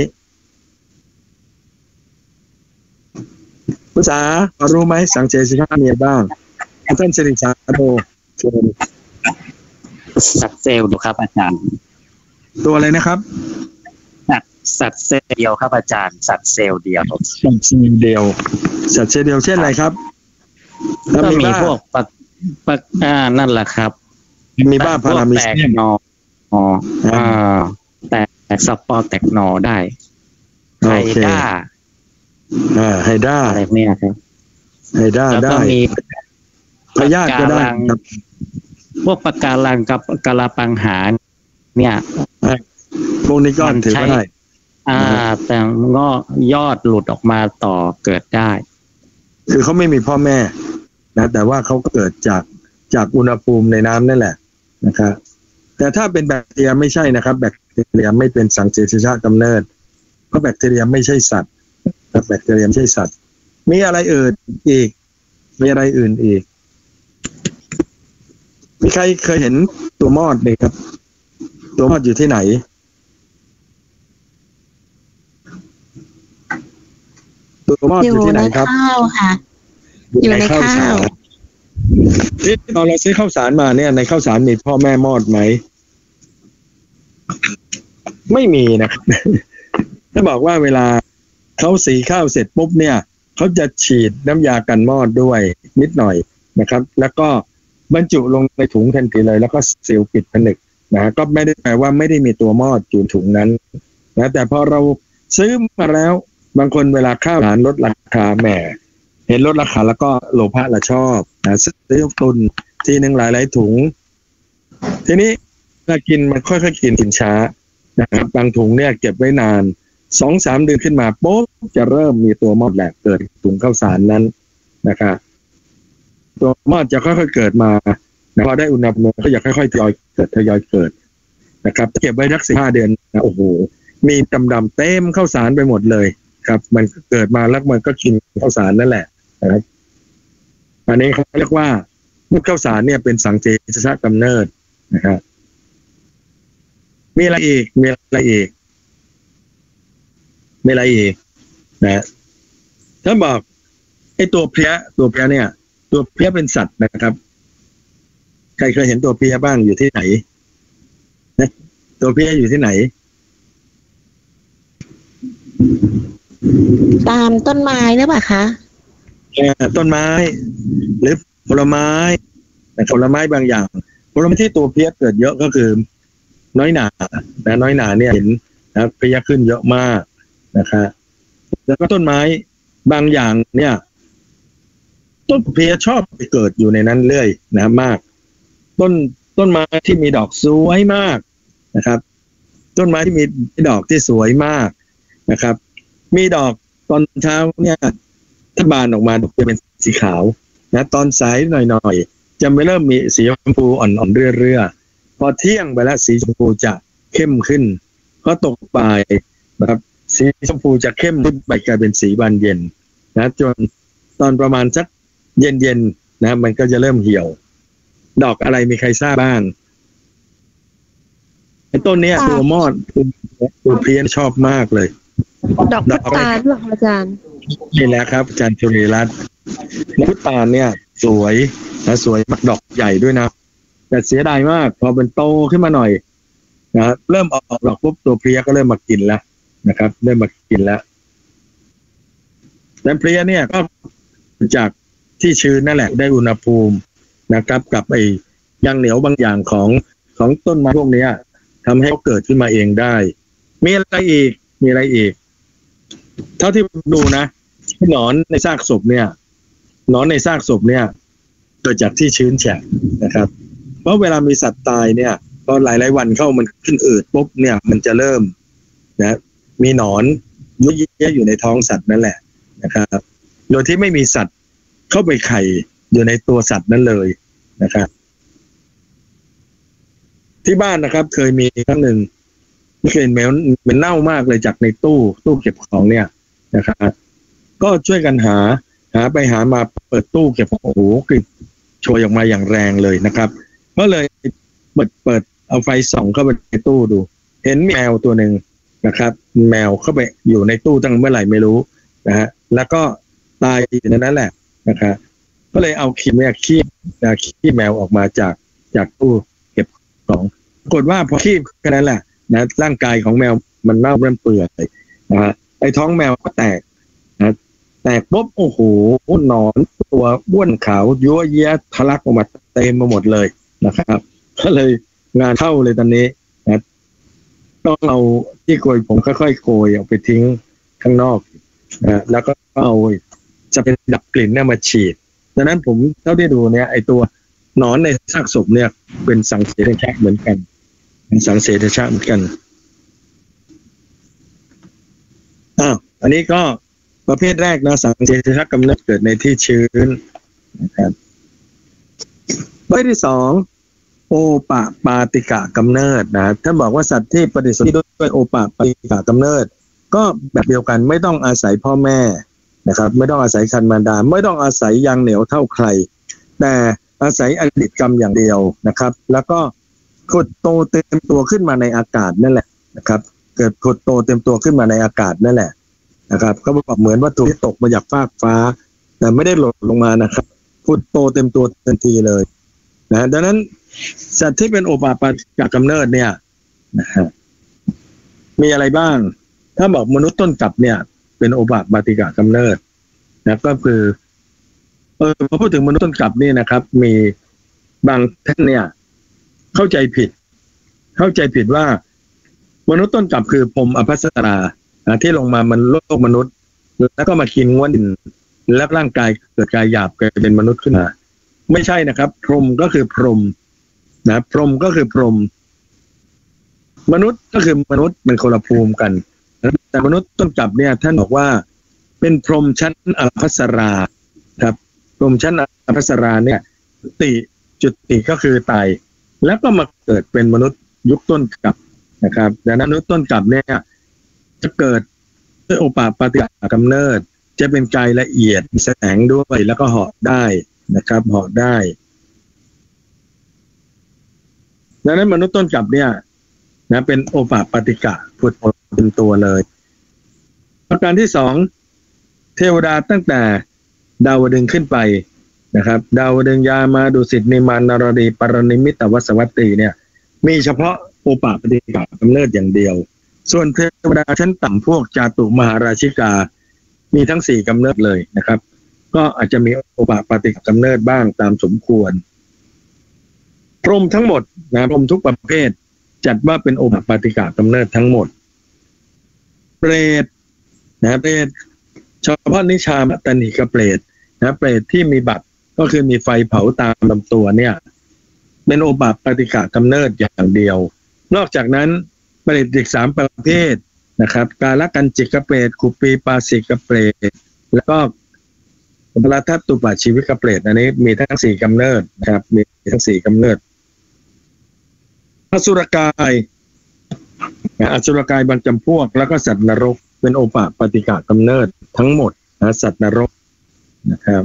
Speaker 1: ผู้ษารู้ไหมสังเสทชะมีอะไรบ้างท่านสิริชาโดเชิญ
Speaker 4: สัตว์เซลล์ดูครับอาจารย์
Speaker 1: ตัวอะไรนะครับ
Speaker 4: สัตว์เซลล์เดียวครับอาจารย์สัตว์เซลล์เดียว
Speaker 1: สัตว์เซลล์เดียวเช่นอะไรครับ
Speaker 4: ก็มีพวกนั่นแหละครับ
Speaker 1: มีบ้าพารามิสเนี่ย
Speaker 4: แตกสปอร์แตกหนอได้ไฮด้าอะไรเนี่ยครับ
Speaker 1: ไฮด้าได้แล้วก็มีพยาธิก็ได้ครับ
Speaker 4: พวกปะการังกับกะลาปังหาเนี่ย
Speaker 1: พวกนี้ก็ถือว่าได้
Speaker 4: แต่ก็ยอดหลุดออกมาต่อเกิดได้
Speaker 1: คือเขาไม่มีพ่อแม่นะแต่ว่าเขาเกิดจากอุณหภูมิในน้ำนั่นแหละนะครับแต่ถ้าเป็นแบคทีเรียไม่ใช่นะครับแบคทีเรียไม่เป็นสังเสทชะกำเนิดเพราะแบคทีเรียไม่ใช่สัตว์แบคทีเรียไม่ใช่สัตว์มีอะไรอื่นอีกมีอะไรอื่นอีกมีใครเคยเห็นตัวมอดไหมครับตัวมอดอยู่ที่ไหนตตัวมอดอยู่ที่ไหนครับ
Speaker 3: ข้าวค่ะอยู่ในข้าว
Speaker 1: ที่ตอนเราซื้อข้าวสารมาเนี่ยในข้าวสารมีพ่อแม่มอดไหมไม่มีนะครับถ้าบอกว่าเวลาเขาสีข้าวเสร็จปุ๊บเนี่ยเขาจะฉีดน้ำยากันมอดด้วยนิดหน่อยนะครับ แล้วก็บรรจุลงในถุงทันทีเลยแล้วก็ซีลปิดผนึกนะก็ไม่ได้แปลว่าไม่ได้มีตัวมอดอยู่ถุงนั้นนะแต่พอเราซื้อมาแล้วบางคนเวลาข้าวสารลดราคาแหมเห็นลดราคาแล้วก็โลภะละชอบนะซื้อตุนทีหนึ่งหลายถุงทีนี้ถ้ากินมันค่อยๆกินช้านะครับบางถุงเนี่ยเก็บไว้นาน 2-3 เดือนขึ้นมาปุ๊บจะเริ่มมีตัวมอดแหลกเกิดถุงข้าวสารนั้นนะครับตัวมอดจะค่อยๆเกิดมาพอได้อุณหภูมิก็จะค่อยๆทยอยเกิดนะครับเก็บไว้สัก15 เดือนนะโอ้โหมีดำๆเต็มข้าวสารไปหมดเลยครับมันเกิดมาแล้วมันก็กินข้าวสารนั่นแหละนะครับอันนี้เขาเรียกว่ามุดข้าวสารเนี่ยเป็นสังเจชะกำเนิดนะครับมีอะไรอีกนะถ้าบอกไอ้ตัวเพลี้ยเนี่ยตัวเพลี้ยเป็นสัตว์นะครับใครเคยเห็นตัวเพลี้ยบ้างอยู่ที่ไหนนะตัวเพลี้ยอยู่ที่ไหน
Speaker 3: ตามต้นไม้หรือเปล่าคะ
Speaker 1: ต้นไม้หรือผลไม้ผลไม้บางอย่างผลไม้ที่ตัวเพลี้ยเกิดเยอะก็คือน้อยหนาเนี่ยเห็นนะเพลี้ยขึ้นเยอะมากนะครับแล้วก็ต้นไม้บางอย่างเนี่ยต้นเพลี้ยชอบไปเกิดอยู่ในนั้นเรื่อยนะมากต้นไม้ที่มีดอกสวยมากนะครับต้นไม้ที่มีดอกที่สวยมากนะครับมีดอกตอนเช้าเนี่ยถ้าบานออกมาดอกจะเป็นสีขาวนะตอนสายหน่อยจะไม่เริ่มมีสีชมพูอ่อนๆเรื่อยๆพอเที่ยงไปแล้วสีชมพูจะเข้มขึ้นพอตกบ่ายนะครับสีชมพูจะเข้มขึ้นไปกลายเป็นสีบานเย็นนะจนตอนประมาณสักเย็นนะมันก็จะเริ่มเหี่ยวดอกอะไรมีใครทราบบ้างไอ้ต้นเนี้ยตัวมอดตัวเพลี้ยชอบมากเลย
Speaker 3: ดอกพุตานหรออาจารย์
Speaker 1: นี่แหละครับอาจารย์จุลีรัตน์พุตานเนี่ยสวยนะสวยมากดอกใหญ่ด้วยนะแต่เสียดายมากพอเป็นโตขึ้นมาหน่อยนะเริ่มออกดอกปุ๊บตัวเพลี้ยก็เริ่มมากินแล้วนะครับเริ่มมากินแล้วแต่เพลี้ยเนี่ยก็จากที่ชื้นนั่นแหละได้อุณหภูมินะครับกับไอ้ยางเหนียวบางอย่างของต้นไม้พวกนี้ทำให้เขาเกิดขึ้นมาเองได้มีอะไรอีกเท่าที่ดูนะหนอนในซากศพเนี่ยเกิดจากที่ชื้นแฉะนะครับเพราะเวลามีสัตว์ตายเนี่ยพอหลายวันเข้ามันขึ้นอืดปุ๊บเนี่ยมันจะเริ่มนะมีหนอนยุ่ยแย่อยู่ในท้องสัตว์นั่นแหละนะครับโดยที่ไม่มีสัตว์เข้าไปไข่อยู่ในตัวสัตว์นั้นเลยนะครับที่บ้านนะครับเคยมีครั้งหนึ่งกลิ่นเหม็นเน่ามากเลยจากในตู้เก็บของเนี่ยนะครับก็ช่วยกันหาไปหามาเปิดตู้เก็บของโอ้โหกลิ่นโชยออกมาอย่างแรงเลยนะครับก็เลยเปิดเอาไฟส่องเข้าไปในตู้ดูเห็นแมวตัวหนึ่งนะครับแมวเข้าไปอยู่ในตู้ตั้งเมื่อไหร่ไม่รู้นะฮะแล้วก็ตายอยู่ในนั้นแหละนะครับก็เลยเอาขี้แมวออกมาจากตู้เก็บของปรากฏว่าพอขี้แค่นั้นแหละนะร่างกายของแมวมันเน่าเริ่มเปื่อยนะฮะไอ้ท้องแมวก็แตกนะแตกปุ๊บโอ้โหหนอนตัวบ้วนขาวยั่วเยี้ยทะลักออกมาเต็มมาหมดเลยนะครับก็เลยงานเข้าเลยตอนนี้นะต้องเอาที่โกยผมค่อยๆโกยออกไปทิ้งข้างนอกนะแล้วก็เอาจะเป็นดับกลิ่นเนี่ยมาฉีดดังนั้นผมเท่าที่ดูเนี่ยไอตัวหนอนในซากศพเนี่ยเป็นสังเสริชะเหมือนกันสังเสริชะเหมือนกันอันนี้ก็ประเภทแรกนะสังเสริชะกำเนิดเกิดในที่ชื้นนะครับประเภทที่สองโอปะปาติกะกำเนิดนะถ้าบอกว่าสัตว์ที่ปฏิสนธิด้วยโอปะปาติกะกำเนิดก็แบบเดียวกันไม่ต้องอาศัยพ่อแม่นะครับไม่ต้องอาศัยคันมารดาไม่ต้องอาศัยยางเหนียวเท่าใครแต่อาศัยอดีตกรรมอย่างเดียวนะครับแล้วก็ขุดโตเต็มตัวขึ้นมาในอากาศนั่นแหละนะครับเกิดขุดโตเต็มตัวขึ้นมาในอากาศนั่นแหละนะครับเขาบอกเหมือนวัตถุที่ตกมาจากฟากฟ้าแต่ไม่ได้หล่นลงมานะครับพุทโตเต็มตัวทันทีเลยนะดังนั้นสัตว์ที่เป็นโอปาปาติกะกำเนิดเนี่ยนะฮะมีอะไรบ้างถ้าบอกมนุษย์ต้นกลับเนี่ยเป็นโอปาปาติกะกำเนิดนะก็คือพอพูดถึงมนุษย์ต้นกลับนี่นะครับมีบางท่านเนี่ยเข้าใจผิดว่ามนุษย์ต้นกลับคือพรหมอภัสราที่ลงมามันโลกมนุษย์แล้วก็มากินง้วนดินแล้วร่างกายเกิดกายหยาบกลายเป็นมนุษย์ขึ้นมาไม่ใช่นะครับพรหมก็คือพรหมนะพรหมก็คือพรหมมนุษย์ก็คือมนุษย์มันคนละภูมิกันแต่มนุษย์ต้นกลับเนี่ยท่านบอกว่าเป็นพรหมชั้นอภัสราครับพรหมชั้นอภัสราเนี่ยจุติก็คือตายแล้วก็มาเกิดเป็นมนุษย์ยุคต้นกลับนะครับดังนั้นมนุษย์ต้นกลับเนี่ยจะเกิดด้วยโอปาปาติกะกำเนิดจะเป็นกายละเอียดแสงด้วยแล้วก็เหาะได้นะครับเหาะได้ดังนั้นมนุษย์ต้นกลับเนี่ยนะเป็นโอปาปาติกะผุดเป็นตัวเลยประการที่สองเทวดาตั้งแต่ดาวดึงส์ขึ้นไปนะครับดาวดึงส์ยามาดุสิตนิมานนรดีปรนิมิตวสวัตตีเนี่ยมีเฉพาะโอปาปาติกะกำเนิดอย่างเดียวส่วนเทวดาชั้นต่ำพวกจาตุมหาราชิกามีทั้ง4กำเนิดเลยนะครับก็อาจจะมีโอปาปาติกะกำเนิดบ้างตามสมควรพรหมทั้งหมดนะพรหมทุกประเภทจัดว่าเป็นโอปาปาติกะกำเนิดทั้งหมดเปรตนะเปรตเฉพาะนิชามตันหิกเปรตนะเปรตที่มีบัตรก็คือมีไฟเผาตามลำตัวเนี่ยเป็นโอปาปาติกะกำเนิดอย่างเดียวนอกจากนั้นเปรตอีก3ประเภทนะครับกาลกันจิกเปรตกุปีปาสิกเปรตแล้วก็พระทัตตุปชีวิกเปรตอันนี้มีทั้ง4กำเนิดนะครับมีทั้ง4กำเนิดอสุรกายบางจำพวกแล้วก็สัตว์นรกเป็นโอปาปาติกะกำเนิดทั้งหมดนะสัตว์นรกนะครับ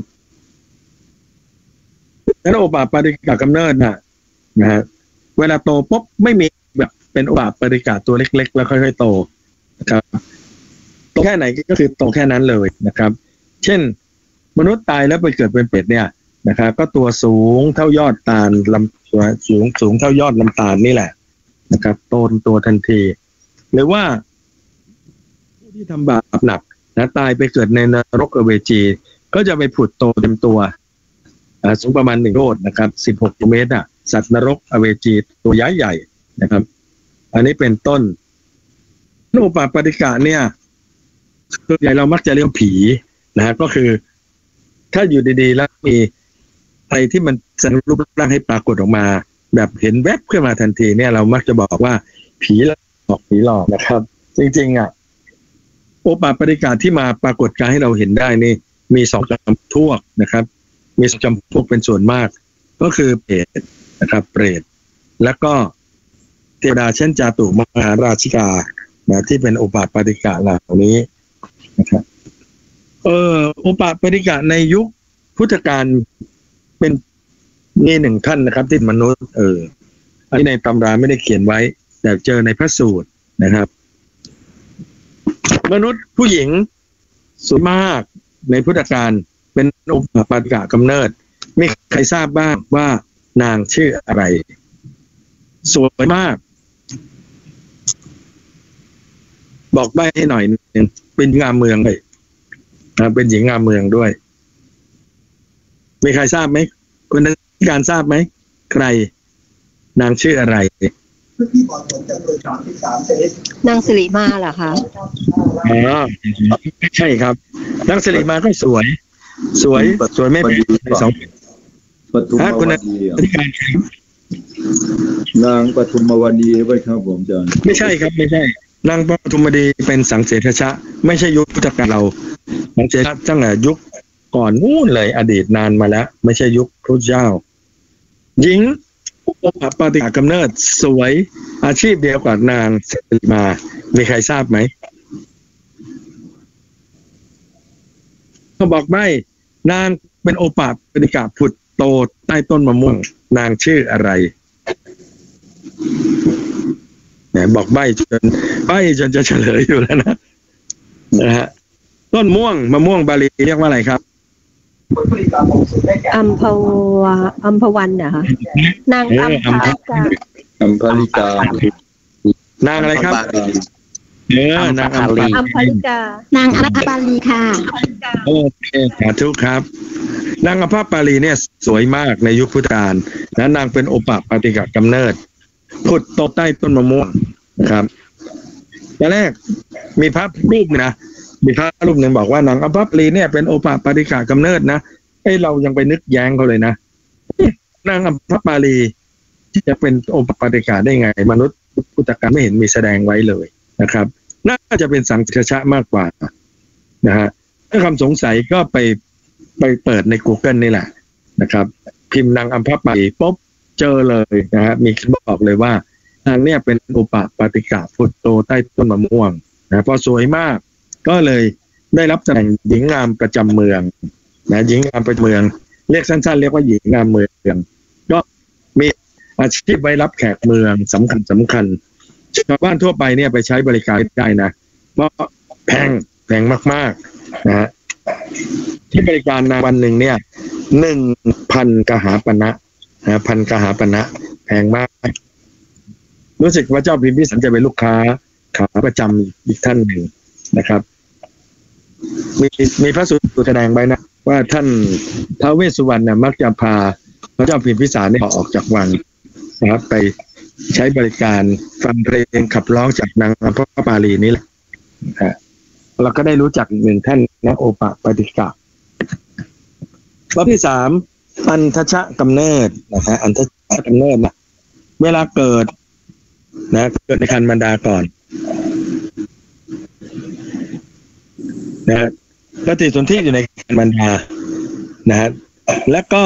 Speaker 1: แล้วโอปาปาติกะกำเนิดนะฮะเวลาโตปุ๊บไม่มีแบบเป็นโอปาปาติกะตัวเล็กๆแล้วค่อยๆโตนะครับโตแค่ไหนก็คือโตแค่นั้นเลยนะครับเช่นมนุษย์ตายแล้วไปเกิดเป็นเป็ดเนี่ยนะครับก็ตัวสูงเท่ายอดตาลลำตัวสูงเท่ายอดลำตาลนี่แหละนะครับโตตัวทันทีหรือว่าผู้ที่ทำบาปหนักนะตายไปเกิดในนรกอเวจีก็จะไปผุดโตเต็มตัวสูงประมาณ1 โยชน์นะครับ16 เมตรสัตว์นรกอเวจีตัวใหญ่ๆนะครับอันนี้เป็นต้นโอปาปาติกะเนี่ยส่วนใหญ่เรามักจะเรียกผีนะก็คือถ้าอยู่ดีๆแล้วมีอะไรที่มันแสดงรูปร่างให้ปรากฏออกมาแบบเห็นแวบขึ้นมาทันทีเนี่ยเรามักจะบอกว่าผีหลอกนะครับจริงๆโอปาปาติกะที่มาปรากฏกายให้เราเห็นได้นี่มี2 จำพวกนะครับมี2 จำพวกเป็นส่วนมากก็คือเปรตนะครับเปรตแล้วก็เทวดาเช่นจาตุมหาราชิกานะที่เป็นโอปาปาติกะเหล่านี้นะครับโอปาปาติกะในยุคพุทธกาลเป็นมี1 ท่านนะครับที่มนุษย์อันนี้ในตำราไม่ได้เขียนไว้แต่เจอในพระสูตรนะครับมนุษย์ผู้หญิงสวยมากในพุทธกาลเป็นโอปาปาติกะกำเนิดมีใครทราบบ้างว่านางชื่ออะไรสวยมากบอกใบ้ให้หน่อยนึงเป็นงามเมืองเลยเป็นหญิงงามเมืองด้วยมีใครทราบไหมคุณนักการทราบไหมใครนางชื่ออะไร
Speaker 3: นางสิริมาเหรอคะ
Speaker 1: ไม่ใช่ครับนางสิริมาก็สวยไม่เป็น2ปทุมวดี
Speaker 5: นางปทุมวดีไว้ครับผมอาจารย์
Speaker 1: ไม่ใช่ครับไม่ใช่นางปทุมวดีเป็นสังเสทชะไม่ใช่ยุคพุทธกาลเราสังเสทชะตั้งแต่ยุคก่อนนู่นเลยอดีตนานมาแล้วไม่ใช่ยุคพระเจ้าหญิงโอปาปาติกะกำเนิดสวยอาชีพเดียวกับนางสิริมามีใครทราบไหมเขาบอกไม่นางเป็นโอปาปาติกะผุดโตใต้ต้นมะม่วงนางชื่ออะไรเนี่ยบอกใบ้จนจะเฉลยอยู่แล้วนะฮะต้นม่วงมะม่วงบาลีเรียกว่าอะไรครับ
Speaker 3: อัมพวันเหรอคะนางอัมพาลิกา
Speaker 5: อัมพาลิกาน
Speaker 1: างอะไรครับนางอัมพา
Speaker 3: อัมพาลิกานางอัมพาลีค่ะ
Speaker 1: โอเคสาธุครับนางอัมพาปาลีเนี่ยสวยมากในยุคพุทธกาลนะนางเป็นโอปปาติกะกำเนิดผุดโตใต้ต้นมะม่วงครับตอนแรกมีพระรูปนะมีพระรูปหนึ่งบอกว่านางอัมพาปาลีเนี่ยเป็นโอปปาติกะกำเนิดนะเรายังไปนึกแย้งเขาเลยนะนางอัมพาปาลีที่จะเป็นโอปปาติกะได้ไงมนุษย์พุทธกาลไม่เห็นมีแสดงไว้เลยนะครับน่าจะเป็นสังฆชะมากกว่านะฮะถ้าคำสงสัยก็ไปเปิดใน Google นี่แหละนะครับพิมพ์นางอัมพาปาลีปุ๊บเจอเลยนะฮะมีบอกเลยว่านางเนี่ยเป็นโอปปาติกะผุดโตใต้ต้นมะม่วงนะพอสวยมากก็เลยได้รับตำแหน่งหญิงงามประจำเมืองนะหญิงงามประจำเมืองเรียกสั้นๆเรียกว่าหญิงงามเมืองก็มีอาชีพไว้รับแขกเมืองสำคัญชาวบ้านทั่วไปเนี่ยไปใช้บริการได้นะเพราะแพงมากๆนะฮะที่บริการในวันหนึ่งเนี่ย 1,000 กหาปณะนะพันกหาปณะแพงมากรู้สึกว่าเจ้าพิมพิสันจะเป็นลูกค้าขาประจำอีกท่านหนึ่งนะครับมีพระสูตรแสดงไว้นะว่าท่านท้าวเวสสุวรรณเนี่ยมักจะพาพระเจ้าพิมพิสารเนี่ยออกจากวังนะครับไปใช้บริการฟังเพลงขับร้องจากนางอัมพาปาลีนี่แหละเราก็ได้รู้จักหนึ่งท่านนะโอปปาติกะรอบที่3อันทชะกำเนิดนะฮะอันทชะกำเนิดนะเวลาเกิดนะเกิดในครรภ์มารดาก่อนนะปฏิสนธิอยู่ในครรภ์มารดานะฮะแล้วก็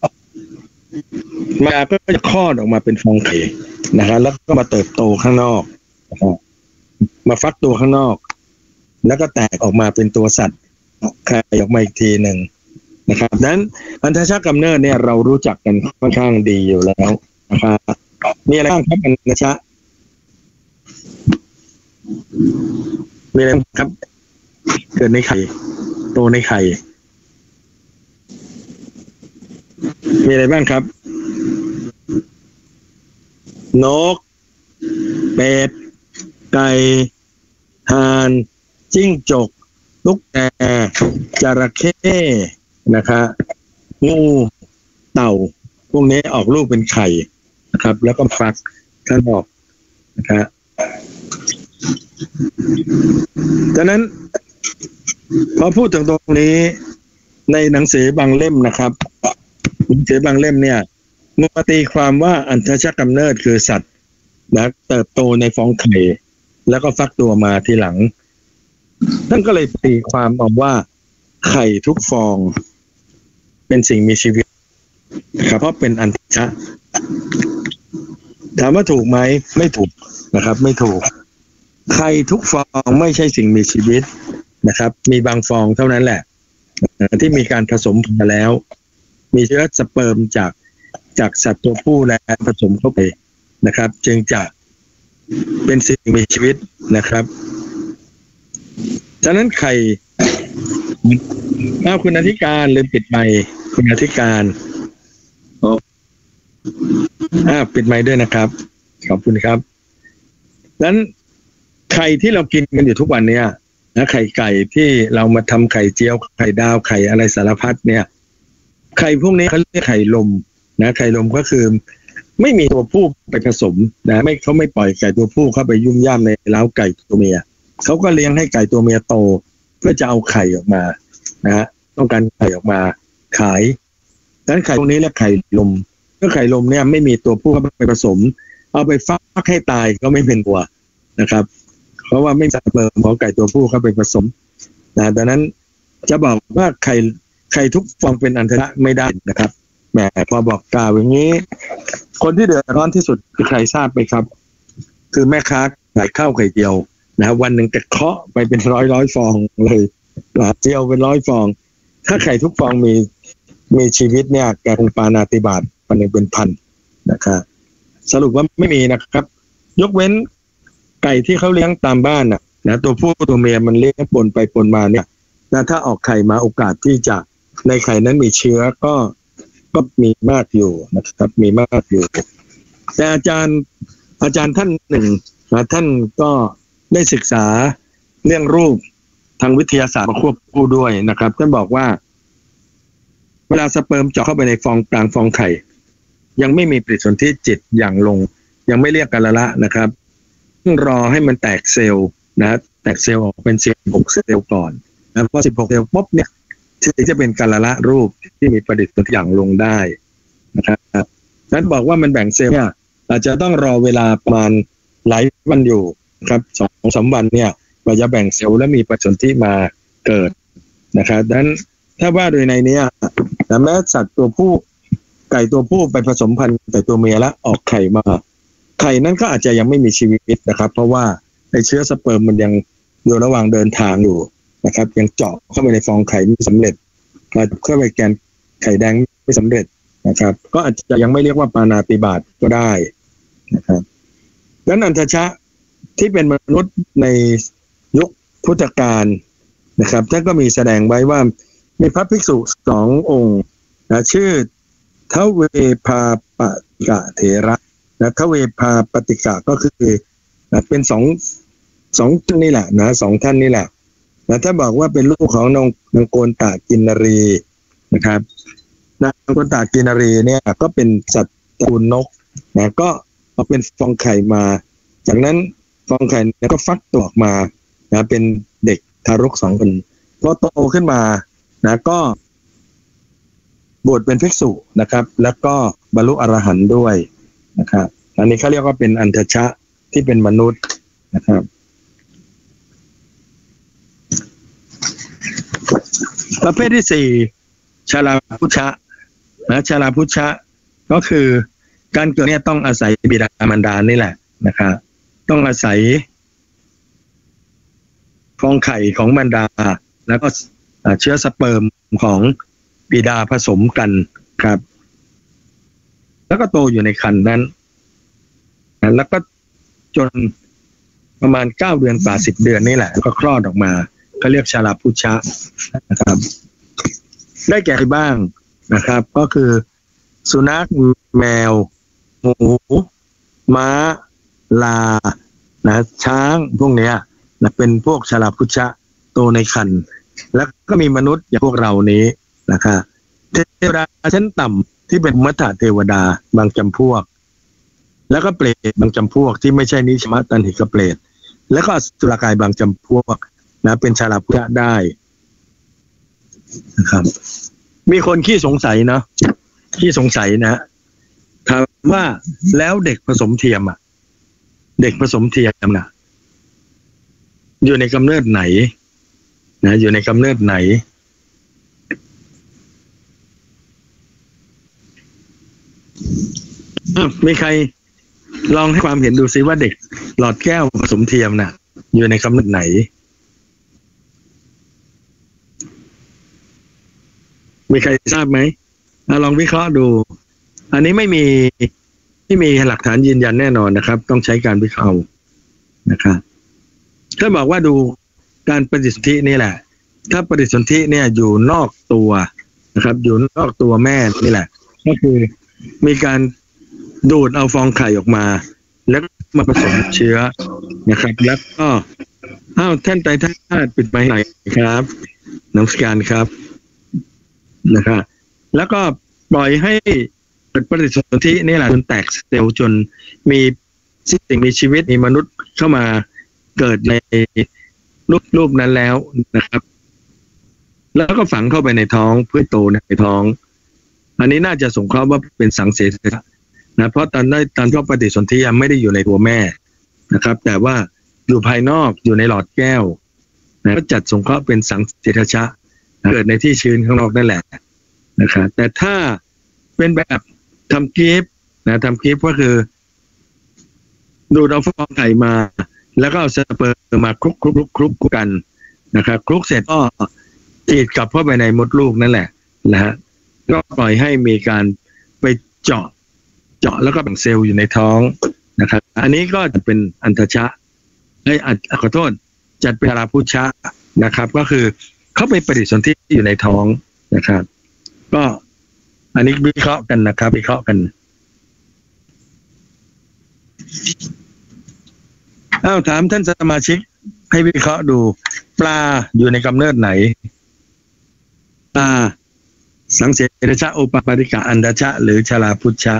Speaker 1: มารดาก็จะคลอดออกมาเป็นฟองไข่นะฮะแล้วก็มาเติบโตข้างนอกมาฟักตัวข้างนอกแล้วก็แตกออกมาเป็นตัวสัตว์ไข่ออกมาอีกทีหนึ่งนะครับดังนั้นอันทชะกำเนิดเนี่ยเรารู้จักกันค่อนข้างดีอยู่แล้วนะครับมีอะไรบ้างครับอันทชะมีอะไรบ้างครับเกิดในไข่โตในไข่มีอะไรบ้างครับนกเป็ดไก่ห่านจิ้งจกตุ๊กแกจระเข้นะครับงูเต่าพวกนี้ออกลูกเป็นไข่นะครับแล้วก็ฟักข้างนอกนะครับดังนั้นพอพูดถึงตรงนี้ในหนังสือบางเล่มนะครับหนังสือบางเล่มเนี่ยมาตีความว่าอันทชะกำเนิดคือสัตว์นะเติบโตในฟองไข่แล้วก็ฟักตัวมาทีหลังท่านก็เลยตีความเอาว่าไข่ทุกฟองเป็นสิ่งมีชีวิตนะครับเพราะเป็นอันทชะถามว่าถูกไหมไม่ถูกนะครับไม่ถูกไข่ทุกฟองไม่ใช่สิ่งมีชีวิตนะครับมีบางฟองเท่านั้นแหละที่มีการผสมมาแล้วมีเชื้อสเปิร์มจากสัตว์ตัวผู้และผสมเข้าไปนะครับจึงจะเป็นสิ่งมีชีวิตนะครับฉะนั้นไข่คุณอธิการลืมปิดไมค์คุณอธิการปิดไมค์ด้วยนะครับขอบคุณครับดังนั้นไข่ที่เรากินกันอยู่ทุกวันเนี่ยนะไข่ไก่ที่เรามาทำไข่เจียวไข่ดาวไข่อะไรสารพัดเนี่ยไข่พวกนี้เขาเรียกไข่ลมนะไข่ลมก็คือไม่มีตัวผู้ไปผสมนะเขาไม่ปล่อยไก่ตัวผู้เข้าไปยุ่มย่ามในเล้าไก่ตัวเมียเขาก็เลี้ยงให้ไก่ตัวเมียโตเพื่อจะเอาไข่ออกมานะฮะต้องการไข่ออกมาขายดังนั้นไข่พวกนี้เรียกไข่ลมก็ไข่ลมเนี่ยไม่มีตัวผู้เข้าไปผสมเอาไปฟักให้ตายก็ไม่เป็นตัวนะครับเพราะว่าไม่มีสเปิร์มของไก่ตัวผู้เข้าไปผสมนะดังนั้นจะบอกว่าไข่ทุกฟองเป็นอันทะไม่ได้นะครับแหมพอบอกกล่าวอย่างนี้คนที่เดือดร้อนที่สุดคือใครทราบไหมครับคือแม่ค้าขายข้าวไข่เจียวนะวันหนึ่งจะเคาะไปเป็นร้อยฟองเลยเจียวเป็น100 ฟองถ้าไข่ทุกฟองมีชีวิตเนี่ยแกคงปาณาติบาตวันหนึ่งเป็นพันนะครับสรุปว่าไม่มีนะครับยกเว้นไก่ที่เขาเลี้ยงตามบ้านนะตัวผู้ตัวเมียมันเลี้ยงปนไปปนมาเนี่ยนะถ้าออกไข่มาโอกาสที่จะในไข่นั้นมีเชื้อก็มีมากอยู่นะครับมีมากอยู่แต่อาจารย์ท่านหนึ่งนะท่านก็ได้ศึกษาเรื่องรูปทางวิทยาศาสตร์มาควบคู่ด้วยนะครับท่านบอกว่าเวลาสเปิร์มเจาะเข้าไปในฟองกลางฟองไข่ยังไม่มีปฏิสนธิจิตอย่างลงยังไม่เรียกกัลละนะครับต้องรอให้มันแตกเซลล์นะแตกเซลล์ออกเป็น16เซลล์ก่อนแล้วพอ16เซลล์ปุ๊บเนี่ยที่จะเป็นกัลละรูปที่มีปฏิสนธิอย่างลงได้นะครับนั้นบอกว่ามันแบ่งเซลล์เนี่ยอาจจะต้องรอเวลาประมาณหลายวันอยู่ครับ2-3 วันเนี่ยเราจะแบ่งเซลล์และมีปฏิสนธิมาเกิดนะครับดังนั้นถ้าว่าโดยในนี้แม้สัตว์ตัวผู้ไก่ตัวผู้ไปผสมพันธุ์ไก่ตัวเมียแล้วออกไข่มาไข่นั้นก็อาจจะยังไม่มีชีวิตนะครับเพราะว่าในเชื้อสเปิร์มมันยังอยู่ระหว่างเดินทางอยู่นะครับยังเจาะเข้าไปในฟองไข่ไม่สำเร็จเข้าไปแกนไข่แดงไม่สำเร็จนะครับก็อาจจะยังไม่เรียกว่าปาณาติบาตก็ได้นะครับดังนั้นอันทชะที่เป็นมนุษย์ในยุคพุทธกาลนะครับท่านก็มีแสดงไว้ว่ามีพระภิกษุ2 องค์นะชื่อทเวภาปติกะเถระนะทเวภาปติกะก็คือนะเป็นสองท่านนี่แหละนะ2 ท่านนี่แหละนะถ้าบอกว่าเป็นลูกของนางโกนตากินนรีนะครับนางโกนตากินนรีเนี่ยก็เป็นสัตว์ตระกูลนกนะก็เอาเป็นฟองไข่มาจากนั้นฟองไข่ก็ฟักตัวออกมานะเป็นเด็กทารก2 คนพอโตขึ้นมานะก็บวชเป็นภิกษุนะครับแล้วก็บรรลุอรหันต์ด้วยนะครับอันนี้เขาเรียกว่าเป็นอันทชะที่เป็นมนุษย์นะครับประเภทที่4ชาลาพุชะนะชาลาพุชะก็คือการเกิดเนี่ยต้องอาศัยบิดามารดานี่แหละนะครับต้องอาศัยฟองไข่ของมารดาแล้วก็เชื้อสเปิร์มของบิดาผสมกันครับแล้วก็โตอยู่ในครรภ์นั้นแล้วก็จนประมาณ9 เดือนกว่า10 เดือนนี่แหละก็คลอดออกมาเขาเรียกชาลาพุชะนะครับได้แก่บ้างนะครับก็คือสุนัขแมวหมูม้าลานะช้างพวกเนี้ยนะเป็นพวกชาลาพุชะโตในครรภ์แล้วก็มีมนุษย์อย่างพวกเรานี้นะครับเทวดาชั้นต่ำที่เป็นมัทธเทวดาบางจำพวกแล้วก็เปรตบางจำพวกที่ไม่ใช่นิชมตันหิกเปรตแล้วก็อสุรกายบางจำพวกนะเป็นชาลาพุชะได้นะครับมีคนขี้สงสัยเนาะขี้สงสัยนะถามว่าแล้วเด็กผสมเทียมเด็กผสมเทียมอยู่ในกำเนิดไหนนะอยู่ในกำเนิดไหนมีใครลองให้ความเห็นดูซิว่าเด็กหลอดแก้วผสมเทียมอยู่ในกำเนิดไหนมีใครทราบไหมลองวิเคราะห์ดูอันนี้ไม่มีหลักฐานยืนยันแน่นอนนะครับต้องใช้การวิเคราะห์นะครับถ้าบอกว่าดูการปฏิสนธินี่แหละถ้าปฏิสนธิเนี่ยอยู่นอกตัวนะครับอยู่นอกตัวแม่นี่แหละก็คือมีการดูดเอาฟองไข่ออกมาแล้วมาผสมเชื้อนะครับแล้วก็ท่านไตรธาตุปิดไมค์หน่อยครับนมัสการครับนะครับแล้วก็ปล่อยให้เกิดปฏิสนธินี่แหละจนแตกเซลล์จนมีสิ่งมีชีวิตมีมนุษย์เข้ามาเกิดในรูปนั้นแล้วนะครับแล้วก็ฝังเข้าไปในท้องเพื่อโตในท้องอันนี้น่าจะสงเคราะห์ว่าเป็นสังเสสะนะเพราะตอนที่ปฏิสนธิไม่ได้อยู่ในตัวแม่นะครับแต่ว่าอยู่ภายนอกอยู่ในหลอดแก้วนะก็จัดสงเคราะห์เป็นสังเสสะเกิดในที่ชื้นข้างนอกนั่นแหละนะครับแต่ถ้าเป็นแบบทำกีฟนะทำกีฟก็คือดูดเอาฟองไข่มาแล้วก็เอาสเปิร์มมาคลุกกันนะครับคลุกเสร็จก็ฉีดกลับเข้าไปในมดลูกนั่นแหละนะฮะก็ปล่อยให้มีการไปเจาะแล้วก็แบ่งเซลล์อยู่ในท้องนะครับอันนี้ก็จะเป็นอันทชะขอโทษจัดเป็นชาลาพุชะนะครับก็คือเขาไปปฏิสนธิอยู่ในท้องนะครับก็อันนี้วิเคราะห์กันนะครับวิเคราะห์กันถามท่านสมาชิกให้วิเคราะห์ดูปลาอยู่ในกำเนิดไหนปลาสังเสรชะโอปปาริกะอันดชะหรือชลาพุชชะ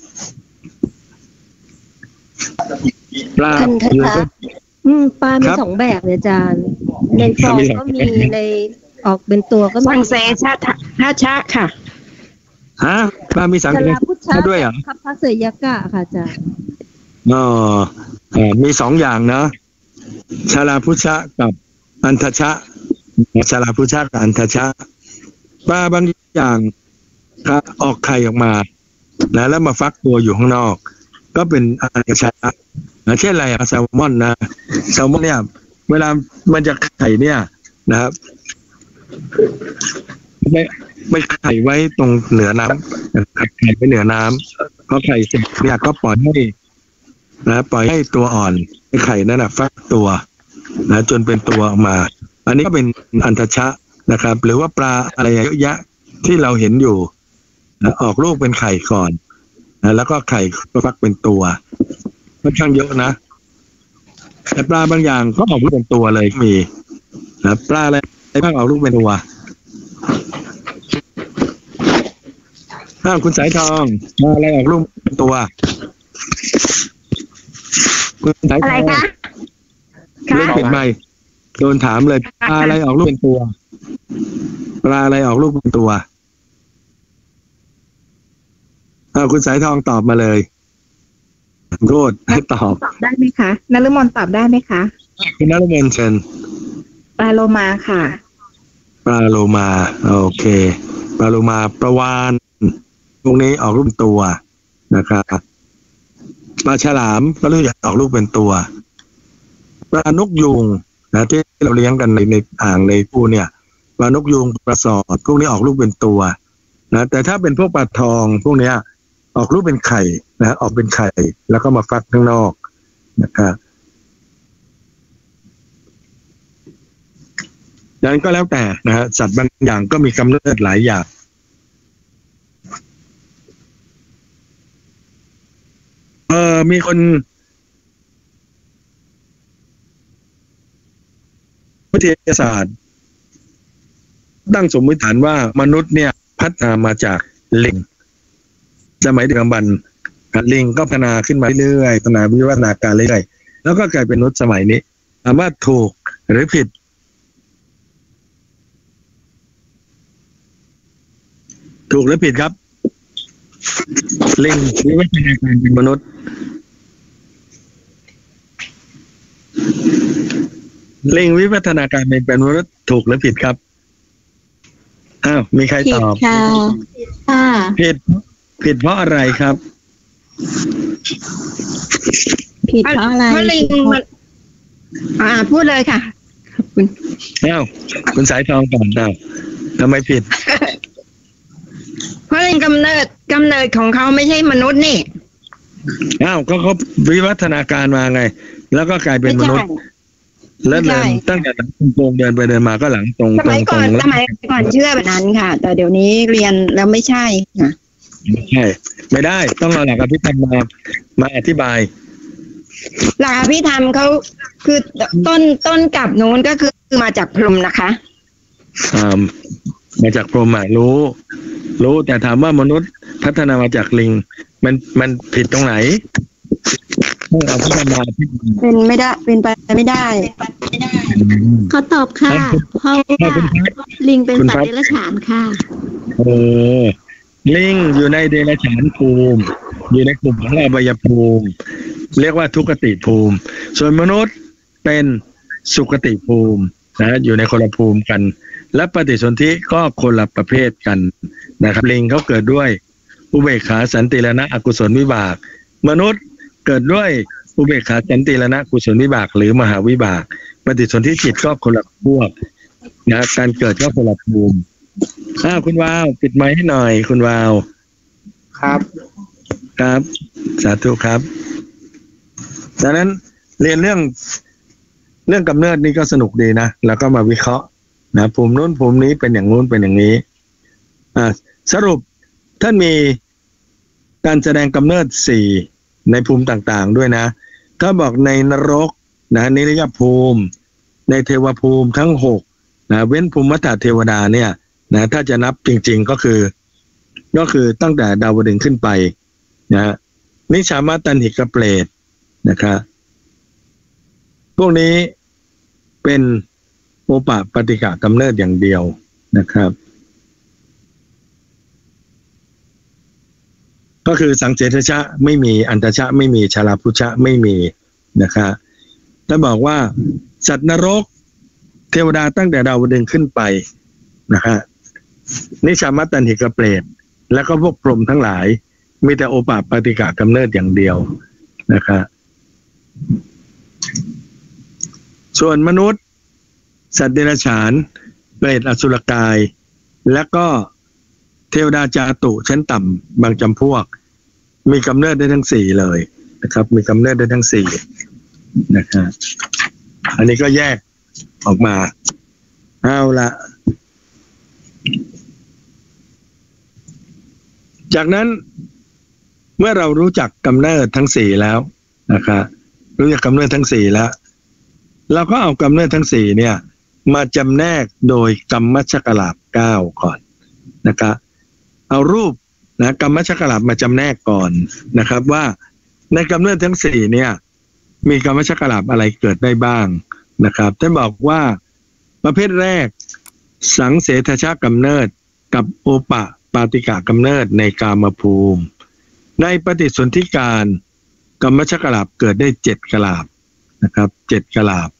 Speaker 1: ปลาอยู่
Speaker 3: ปลามีสองแบบเนี่ยอาจารย์ในฟองก็มีในออกเป็นตัวก็มี
Speaker 2: สังเสชะทะชะค่ะ
Speaker 1: ปลามีสังเสรชะด้วยเหรอ
Speaker 3: คัพพะเสยกะค่ะอาจารย์
Speaker 1: มีสองอย่างนะชลาพุชชะกับอันทชะชลาพุชชะกับอันทชะปลาบางอย่างออกไข่ออกมาแล้วมาฟักตัวอยู่ข้างนอกก็เป็นอันทชะเช่นอะไรแซลมอนนะแซลมอนเนี่ยเวลามันจะไข่เนี่ยนะครับไม่ไข่ไว้ตรงเหนือน้ำไข่ไว้เหนือน้ำพอไข่เสร็จเนี่ยก็ปล่อยให้ตัวอ่อนไข่นั่นฟักตัวจนเป็นตัวออกมาอันนี้ก็เป็นอันทชะนะครับหรือว่าปลาอะไรเยอะแยะที่เราเห็นอยู่ออกลูกเป็นไข่ก่อนแล้วก็ไข่ก็ฟักเป็นตัวค่อนข้างเยอะนะแต่ปลาบางอย่างก็ออกลูกเป็นตัวเลยมีปลาอะไรบ้างออกลูกเป็นตัวคุณสายทองปลาอะไรออกลูกเป็นตัวคุณสายทองอะไรคะเล่นปิดไมค์โดนถามเลยปลาอะไรออกลูกเป็นตัวปลาอะไรออกลูกเป็นตัวคุณสายทองตอบมาเลยโทษให้ตอบ
Speaker 2: ได้ไหมคะนฤมลตอบได้ไหมคะ
Speaker 1: คุณนฤมลเชิญ
Speaker 2: ปลาโลมาค่ะ
Speaker 1: ปลาโลมาโอเคปลาโลมาปลาวาฬพวกนี้ออกลูกเป็นตัวนะครับปลาฉลามก็เลือกออกลูกเป็นตัวปลานกยูงนะที่เราเลี้ยงกันในอ่างในปูเนี่ยปลานกยูงปลาสอดพวกนี้ออกลูกเป็นตัวนะแต่ถ้าเป็นพวกปลาทองพวกเนี้ยออกลูกเป็นไข่นะออกเป็นไข่แล้วก็มาฟักข้างนอกนะครับดังนั้นก็แล้วแต่นะฮะสัตว์บางอย่างก็มีกำเนิดหลายอย่างมีคนวิทยาศาสตร์ตั้งสมมติฐานว่ามนุษย์เนี่ยพัฒนามาจากลิงสมัยดึกดำบรรพ์ลิงก็พัฒนาขึ้นมาเรื่อยๆพัฒนาวิวัฒนาการเรื่อยๆแล้วก็กลายเป็นมนุษย์สมัยนี้ถามว่าถูกหรือผิดถูกหรือผิดครับลิงวิวัฒนาการเป็นมนุษย์ลิงวิวัฒนาการเป็นมนุษย์ถูกหรือผิดครับมีใครตอบผิดเพราะอะไรครับ
Speaker 3: ผิดเพราะอะไร
Speaker 2: เพราะลิงมันพูดเลยค่ะ
Speaker 1: คุณสายทองก่อนทำไมผิด
Speaker 2: เพราะลิงกำเนิดของเขาไม่ใช่มนุษย์นี่
Speaker 1: ก็เขาวิวัฒนาการมาไงแล้วก็กลายเป็นมนุษย์แล้วเดินตั้งแต่หลังตรงเดินไปเดินมาก็หลังตรง
Speaker 2: สมัยก่อนเชื่อแบบนั้นค่ะแต่เดี๋ยวนี้เรียนแล้วไม่ใช่ค่ะ
Speaker 1: ไม่ได้ต้องเอาหลักอภิธรรมมาอธิบาย
Speaker 2: หลักอภิธรรมเขาคือต้นกับนู้นก็คือมาจากพรหมนะคะ
Speaker 1: มาจากพรหมรู้แต่ถามว่ามนุษย์พัฒนามาจากลิงมันผิดตรงไหนเอาที่มันมา
Speaker 2: เป็นไม่ได้เป็นไปไม่ได้
Speaker 3: เขาตอบค่ะเพราะว่าลิงเป็นสัตว์เดรัจฉานค่ะ
Speaker 1: ลิงอยู่ในเดรัจฉานภูมิอยู่ในกลุ่มของอบายภูมิเรียกว่าทุกขติภูมิส่วนมนุษย์เป็นสุขติภูมินะอยู่ในคนละภูมิกันและปฏิสนธิก็คนละประเภทกันนะครับลิงเขาเกิดด้วยอุเบกขาสันติรณะอกุศลวิบากมนุษย์เกิดด้วยอุเบกขาสันติรณะกุศลวิบากหรือมหาวิบากปฏิสนธิจิตก็คนละพวกนะการเกิดก็คนละภูมิคุณวาวปิดไมค์ให้หน่อยคุณวาว
Speaker 6: ครับ
Speaker 1: สาธุครับดังนั้นเรียนเรื่องกำเนิดนี่ก็สนุกดีนะแล้วก็มาวิเคราะห์นะภูมินู้นภูมินี้เป็นอย่างนู้นเป็นอย่างนี้สรุปท่านมีการแสดงกำเนิด4ในภูมิต่างๆด้วยนะถ้าบอกในนรกนะนิรยภูมิในเทวภูมิทั้ง6นะเว้นภูมิมัตตเทวดาเนี่ยนะถ้าจะนับจริงๆก็คือตั้งแต่ดาวดึงส์ขึ้นไปนะนิชามตันหิกเปรตนะครับพวกนี้เป็นโอปะปฏิกะกำเนิดอย่างเดียวนะครับก็คือสังเสทชะไม่มีอันตชะไม่มีชาลาพุชะไม่มีนะครับถ้าบอกว่าสัตว์นรกเทวดาตั้งแต่ดาวดึงส์ขึ้นไปนะฮะนิชามตันหิกเปรตแล้วก็พวกพรหมทั้งหลายมีแต่โอปะปฏิกะกำเนิดอย่างเดียวนะครับส่วนมนุษย์สัตว์เดรัจฉานเปรตอสุรกายและก็เทวดาจาตุชั้นต่ำบางจำพวกมีกำเนิดได้ทั้ง4เลยนะครับมีกำเนิดได้ทั้ง4นะครับอันนี้ก็แยกออกมาเอาละจากนั้นเมื่อเรารู้จักกำเนิดทั้ง4แล้วนะครับรู้จักกำเนิดทั้ง4แล้วเราก็เอากำเนิดทั้ง4เนี่ยมาจำแนกโดยกรรมชกลาภ9ก่อนนะครับเอารูปนะกรรมชกลาภมาจำแนกก่อนนะครับว่าในกำเนิดทั้ง4เนี่ยมีกรรมชกลาภอะไรเกิดได้บ้างนะครับท่านบอกว่าประเภทแรกสังเสทชะกำเนิดกับโอปะปาติกะกำเนิดในกามภูมิในปฏิสนธิการกรรมชกลาภเกิดได้7กลาภนะครับ7กลาภ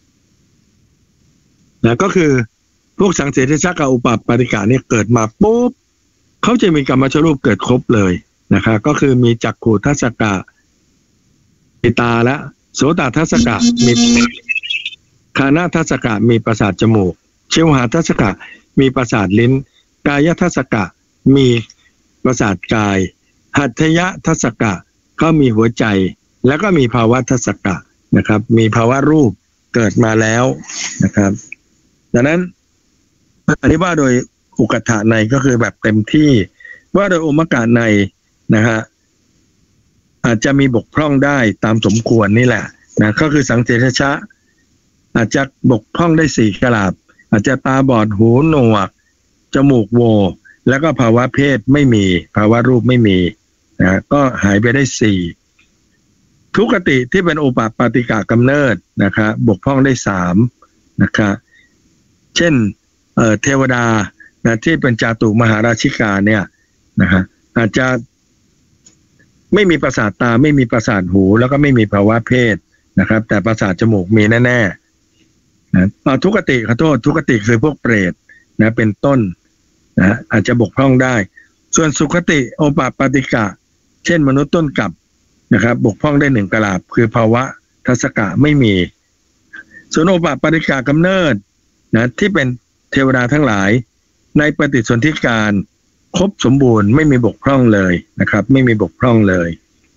Speaker 1: นะก็คือพวกสังเสทชะกับโอปะปาติกะเนี่ยเกิดมาปุ๊บเขาจะมีกรรมชรูปเกิดครบเลยนะครับก็คือมีจักขุทัสสกะมีตาและโสตทัสสกะมีคานะทัสสกะมีประสาทจมูกชิวหาทัสสกะมีประสาทลิ้นกายทัสสกะมีประสาทกายหัตถยทัสสกะก็มีหัวใจแล้วก็มีภาวะทัสสกะนะครับมีภาวะรูปเกิดมาแล้วนะครับดังนั้นอันนี้ว่าโดยอุกัฏฐะในก็คือแบบเต็มที่ว่าโดยโอมกะในนะฮะอาจจะมีบกพร่องได้ตามสมควรนี่แหละนะก็คือสังเสทชะอาจจะบกพร่องได้4กลาภอาจจะตาบอดหูหนวกจมูกโหว่แล้วก็ภาวะเพศไม่มีภาวะรูปไม่มีนะก็หายไปได้4ทุกขติที่เป็นโอปะปาติกะกำเนิดนะครับบกพร่องได้3นะครับเช่นเทวดานะที่เป็นจาตุมหาราชิกาเนี่ยนะฮะอาจจะไม่มีประสาทตาไม่มีประสาทหูแล้วก็ไม่มีภาวะเพศนะครับแต่ประสาทจมูกมีแน่ๆนะทุกขติขอโทษทุกขติคือพวกเปรตนะเป็นต้นนะอาจจะบกพร่องได้ส่วนสุขติโอปะปาติกะเช่นมนุษย์ต้นกับนะครับบกพร่องได้1กลาภคือภาวะทัสสกะไม่มีส่วนโอปะปาติกะกำเนิดนะที่เป็นเทวดาทั้งหลายในปฏิสนธิการครบสมบูรณ์ไม่มีบกพร่องเลยนะครับไม่มีบกพร่องเลย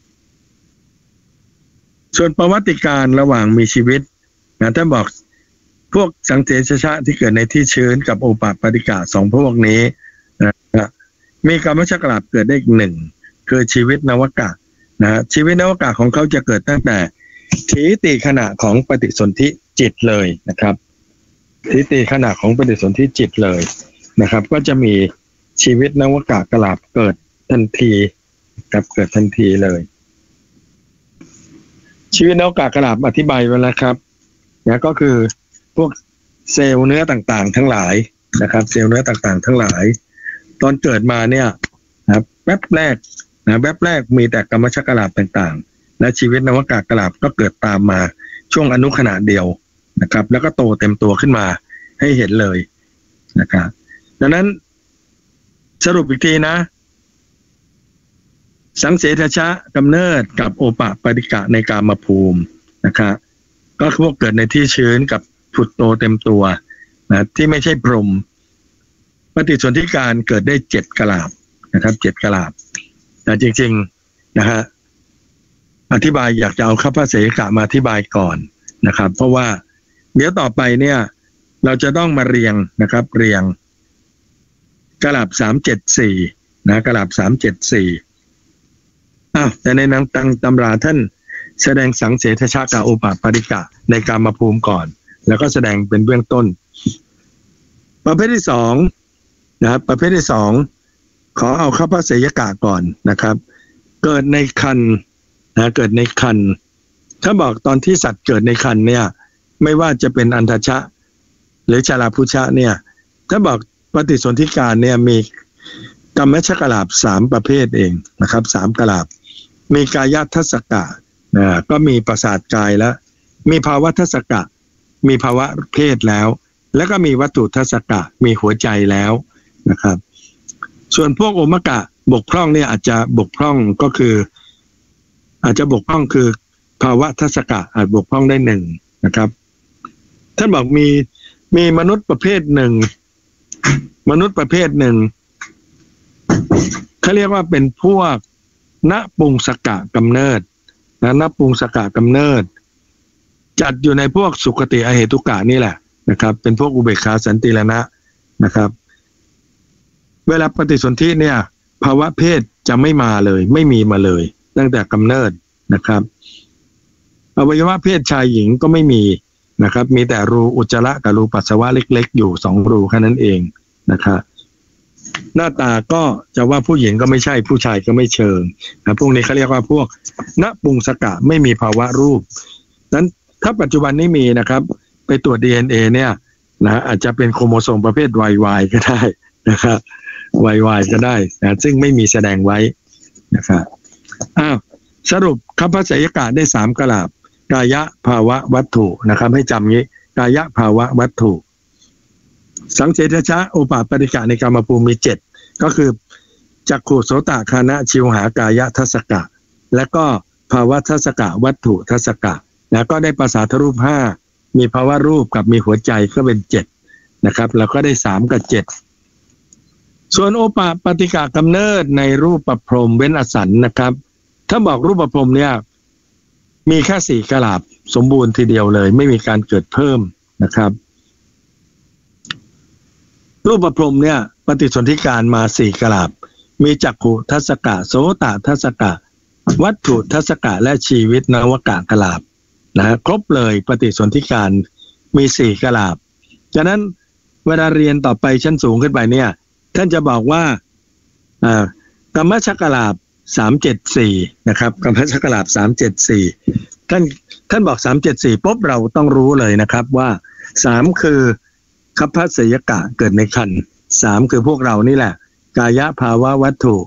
Speaker 1: ส่วนประวัติการระหว่างมีชีวิตนะท่านบอกพวกสังเสทชะที่เกิดในที่ชื้นกับโอปะปาติกะ2พวกนี้นะมีกรรมชกลาภเกิดได้อีก1คือชีวิตนวกะนะชีวิตนวกะของเขาจะเกิดตั้งแต่ถีติขณะของปฏิสนธิจิตเลยนะครับถีติขณะของปฏิสนธิจิตเลยนะครับก็จะมีชีวิตนวกะกลาภเกิดทันทีกับเกิดทันทีเลยชีวิตนวกะกลาภอธิบายไว้แล้วครับนะก็คือพวกเซลล์เนื้อต่างๆทั้งหลายนะครับเซลล์เนื้อต่างๆทั้งหลายตอนเกิดมาเนี่ยนะแวบแรกมีแต่กรรมชกลาภต่างๆและชีวิตนวกะกลาภก็เกิดตามมาช่วงอนุขณะเดียวนะครับแล้วก็โตเต็มตัวขึ้นมาให้เห็นเลยนะครับดังนั้นสรุปอีกทีนะสังเสทชะกำเนิดกับโอปะปาติกะในกามภูมินะครับก็คือพวกเกิดในที่ชื้นกับผุดโตเต็มตัวนะที่ไม่ใช่พรหมปฏิสนธิการเกิดได้7กลาภนะครับ7กลาภแต่จริงๆนะฮะอธิบายอยากจะเอาข้าพระเสกะมาอธิบายก่อนนะครับเพราะว่าเดี๋ยวต่อไปเนี่ยเราจะต้องมาเรียงนะครับเรียงกลับ374นะกลับ374แต่ในหนังตำราท่านแสดงสังเสทชะกับโอปปาติกะในกามภูมิก่อนแล้วก็แสดงเป็นเบื้องต้นประเภทที่2นะครับประเภทที่2ขอเอาข้าพเสยกะก่อนนะครับเกิดในครรภ์นะเกิดในครรภ์ถ้าบอกตอนที่สัตว์เกิดในครรภ์เนี่ยไม่ว่าจะเป็นอันทชะหรือชาลาพุชะเนี่ยถ้าบอกปฏิสนธิการเนี่ยมีกรรมชกลาภ3ประเภทเองนะครับ3กลาภมีกายทัศกะก็มีประสาทกายแล้วมีภาวะทัศกะมีภาวะเพศแล้วก็มีวัตถุทัศกะมีหัวใจแล้วนะครับส่วนพวกโอมกะบกพร่องเนี่ยอาจจะบกพร่องก็คืออาจจะบกพร่องคือภาวะทัศกะอาจบกพร่องได้1นะครับท่านบอกมีมนุษย์ประเภทหนึ่งเขาเรียกว่าเป็นพวกณปุงสกะกำเนิดณปุงสกะกำเนิดจัดอยู่ในพวกสุคติอเหตุกะนี่แหละนะครับเป็นพวกอุเบกขาสันติรณะนะครับเวลาปฏิสนธิเนี่ยภาวะเพศจะไม่มาเลยไม่มีมาเลยตั้งแต่กำเนิดนะครับอวัยวะเพศชายหญิงก็ไม่มีนะครับมีแต่รูอุจจาระกับรูปัสสาวะเล็กๆอยู่2รูแค่นั้นเองนะครับหน้าตาก็จะว่าผู้หญิงก็ไม่ใช่ผู้ชายก็ไม่เชิงนะพวกนี้เขาเรียกว่าพวกณปุงสกะไม่มีภาวะรูปนั้นถ้าปัจจุบันนี้มีนะครับไปตรวจ DNA เนี่ยนะอาจจะเป็นโครโมโซมประเภท YY ก็ได้นะครับ YY ก็ได้นะซึ่งไม่มีแสดงไว้นะครับสรุปคัพพสยกะได้3กลาภกายะภาวะวัตถุนะครับให้จำงี้กายะภาวะวัตถุสังเสทชะโอปปาติกะในกามภูมิมี7ก็คือจักขุโสตคานะชิวหากายะทัศกะและก็ภาวะทัศกะวัตถุทัศกะแล้วก็ได้ประสาทรูป5มีภาวะรูปกับมีหัวใจก็เป็น7นะครับแล้วก็ได้3กับ7ส่วนโอปปาติกะกำเนิดในรูปประพรหมเว้นอสันนะครับถ้าบอกรูปประพรหมเนี่ยมีแค่4กลาภสมบูรณ์ทีเดียวเลยไม่มีการเกิดเพิ่มนะครับรูปประพรหมเนี่ยปฏิสนธิการมา4กลาภมีจักขุทัศกะโสตทัศกะวัตถุทัศกะและชีวิตนวกะกลาภนะครบเลยปฏิสนธิการมี4กลาภฉะนั้นเวลาเรียนต่อไปชั้นสูงขึ้นไปเนี่ยท่านจะบอกว่ากรรมชกลาภ374นะครับกรรมชกลาภ374ท่านบอก374ปุ๊บเราต้องรู้เลยนะครับว่า3คือคัพพสยกะเกิดในครรภ์3คือพวกเรานี่แหละกายะภาวะวัตถุ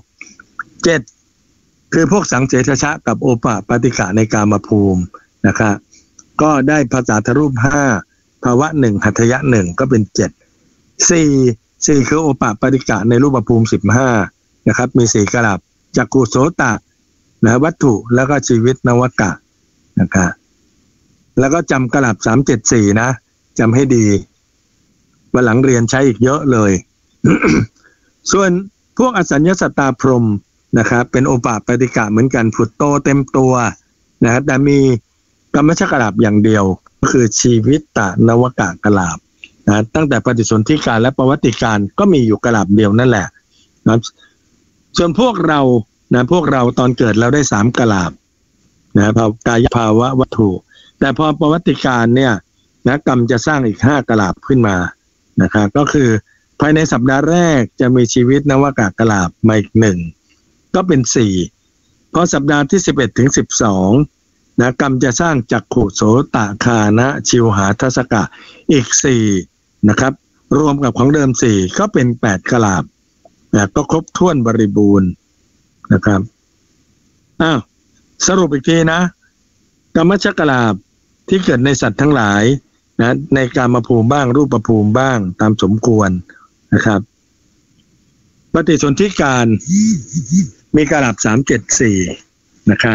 Speaker 1: 7คือพวกสังเสทชะกับโอปปาติกะในกามภูมินะครับก็ได้ภาษาทรูป5ภาวะ1หัตถยะ1ก็เป็น7 4คือโอปปาติกะในรูปภูมิ15นะครับมี4กลาภจักขุโสตนะวัตถุแล้วก็ชีวิตนวกะนะครับแล้วก็จำกลาภ374นะจำให้ดีวันหลังเรียนใช้อีกเยอะเลย ส่วนพวกอสัญญสัตตาพรหมนะครับเป็นโอปปาติกะเหมือนกันผุดโตเต็มตัวนะครับแต่มีกรรมชกลาภอย่างเดียวก็คือชีวิตตนวกะกลาภนะตั้งแต่ปฏิสนธิการและประวัติการก็มีอยู่กลาภเดียวนั่นแหละนะส่วนพวกเราตอนเกิดเราได้3กลาภนะกายภาวะวัตถุแต่พอประวัติการเนี่ยนะกรรมจะสร้างอีก5กลาภขึ้นมานะครับก็คือภายในสัปดาห์แรกจะมีชีวิตนวกะกลาภมาอีก1ก็เป็น4พอสัปดาห์ที่11ถึง12นะกรรมจะสร้างจักขุโสตคานะชิวหาทัศกะอีก4นะครับรวมกับของเดิม4ก็เป็น8กลาภนะก็ครบถ้วนบริบูรณ์นะครับสรุปอีกทีนะกรรมชกลาภที่เกิดในสัตว์ทั้งหลายนะในกามภูมิบ้างรูปภูมิบ้างตามสมควรนะครับปฏิสนธิการมีกลาภ374นะครับ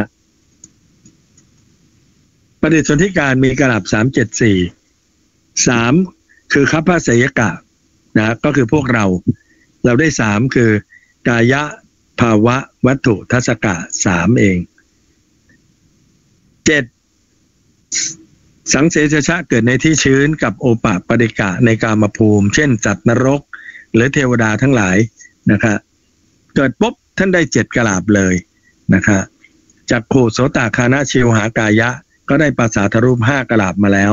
Speaker 1: ปฏิสนธิการมีกลาภ374 3คือคัพพสยกะนะก็คือพวกเราได้3คือกายะภาวะวัตถุทัศกะ3เอง7 สังเสชชะเกิดในที่ชื้นกับโอปะปฏิกะในกามภูมิเช่นสัตว์นรกหรือเทวดาทั้งหลายนะคะเกิดปุ๊บท่านได้7กลาภเลยนะคะจักขุโสตคานะชิวหากายะก็ได้ปัสสาทรูป5กลาภมาแล้ว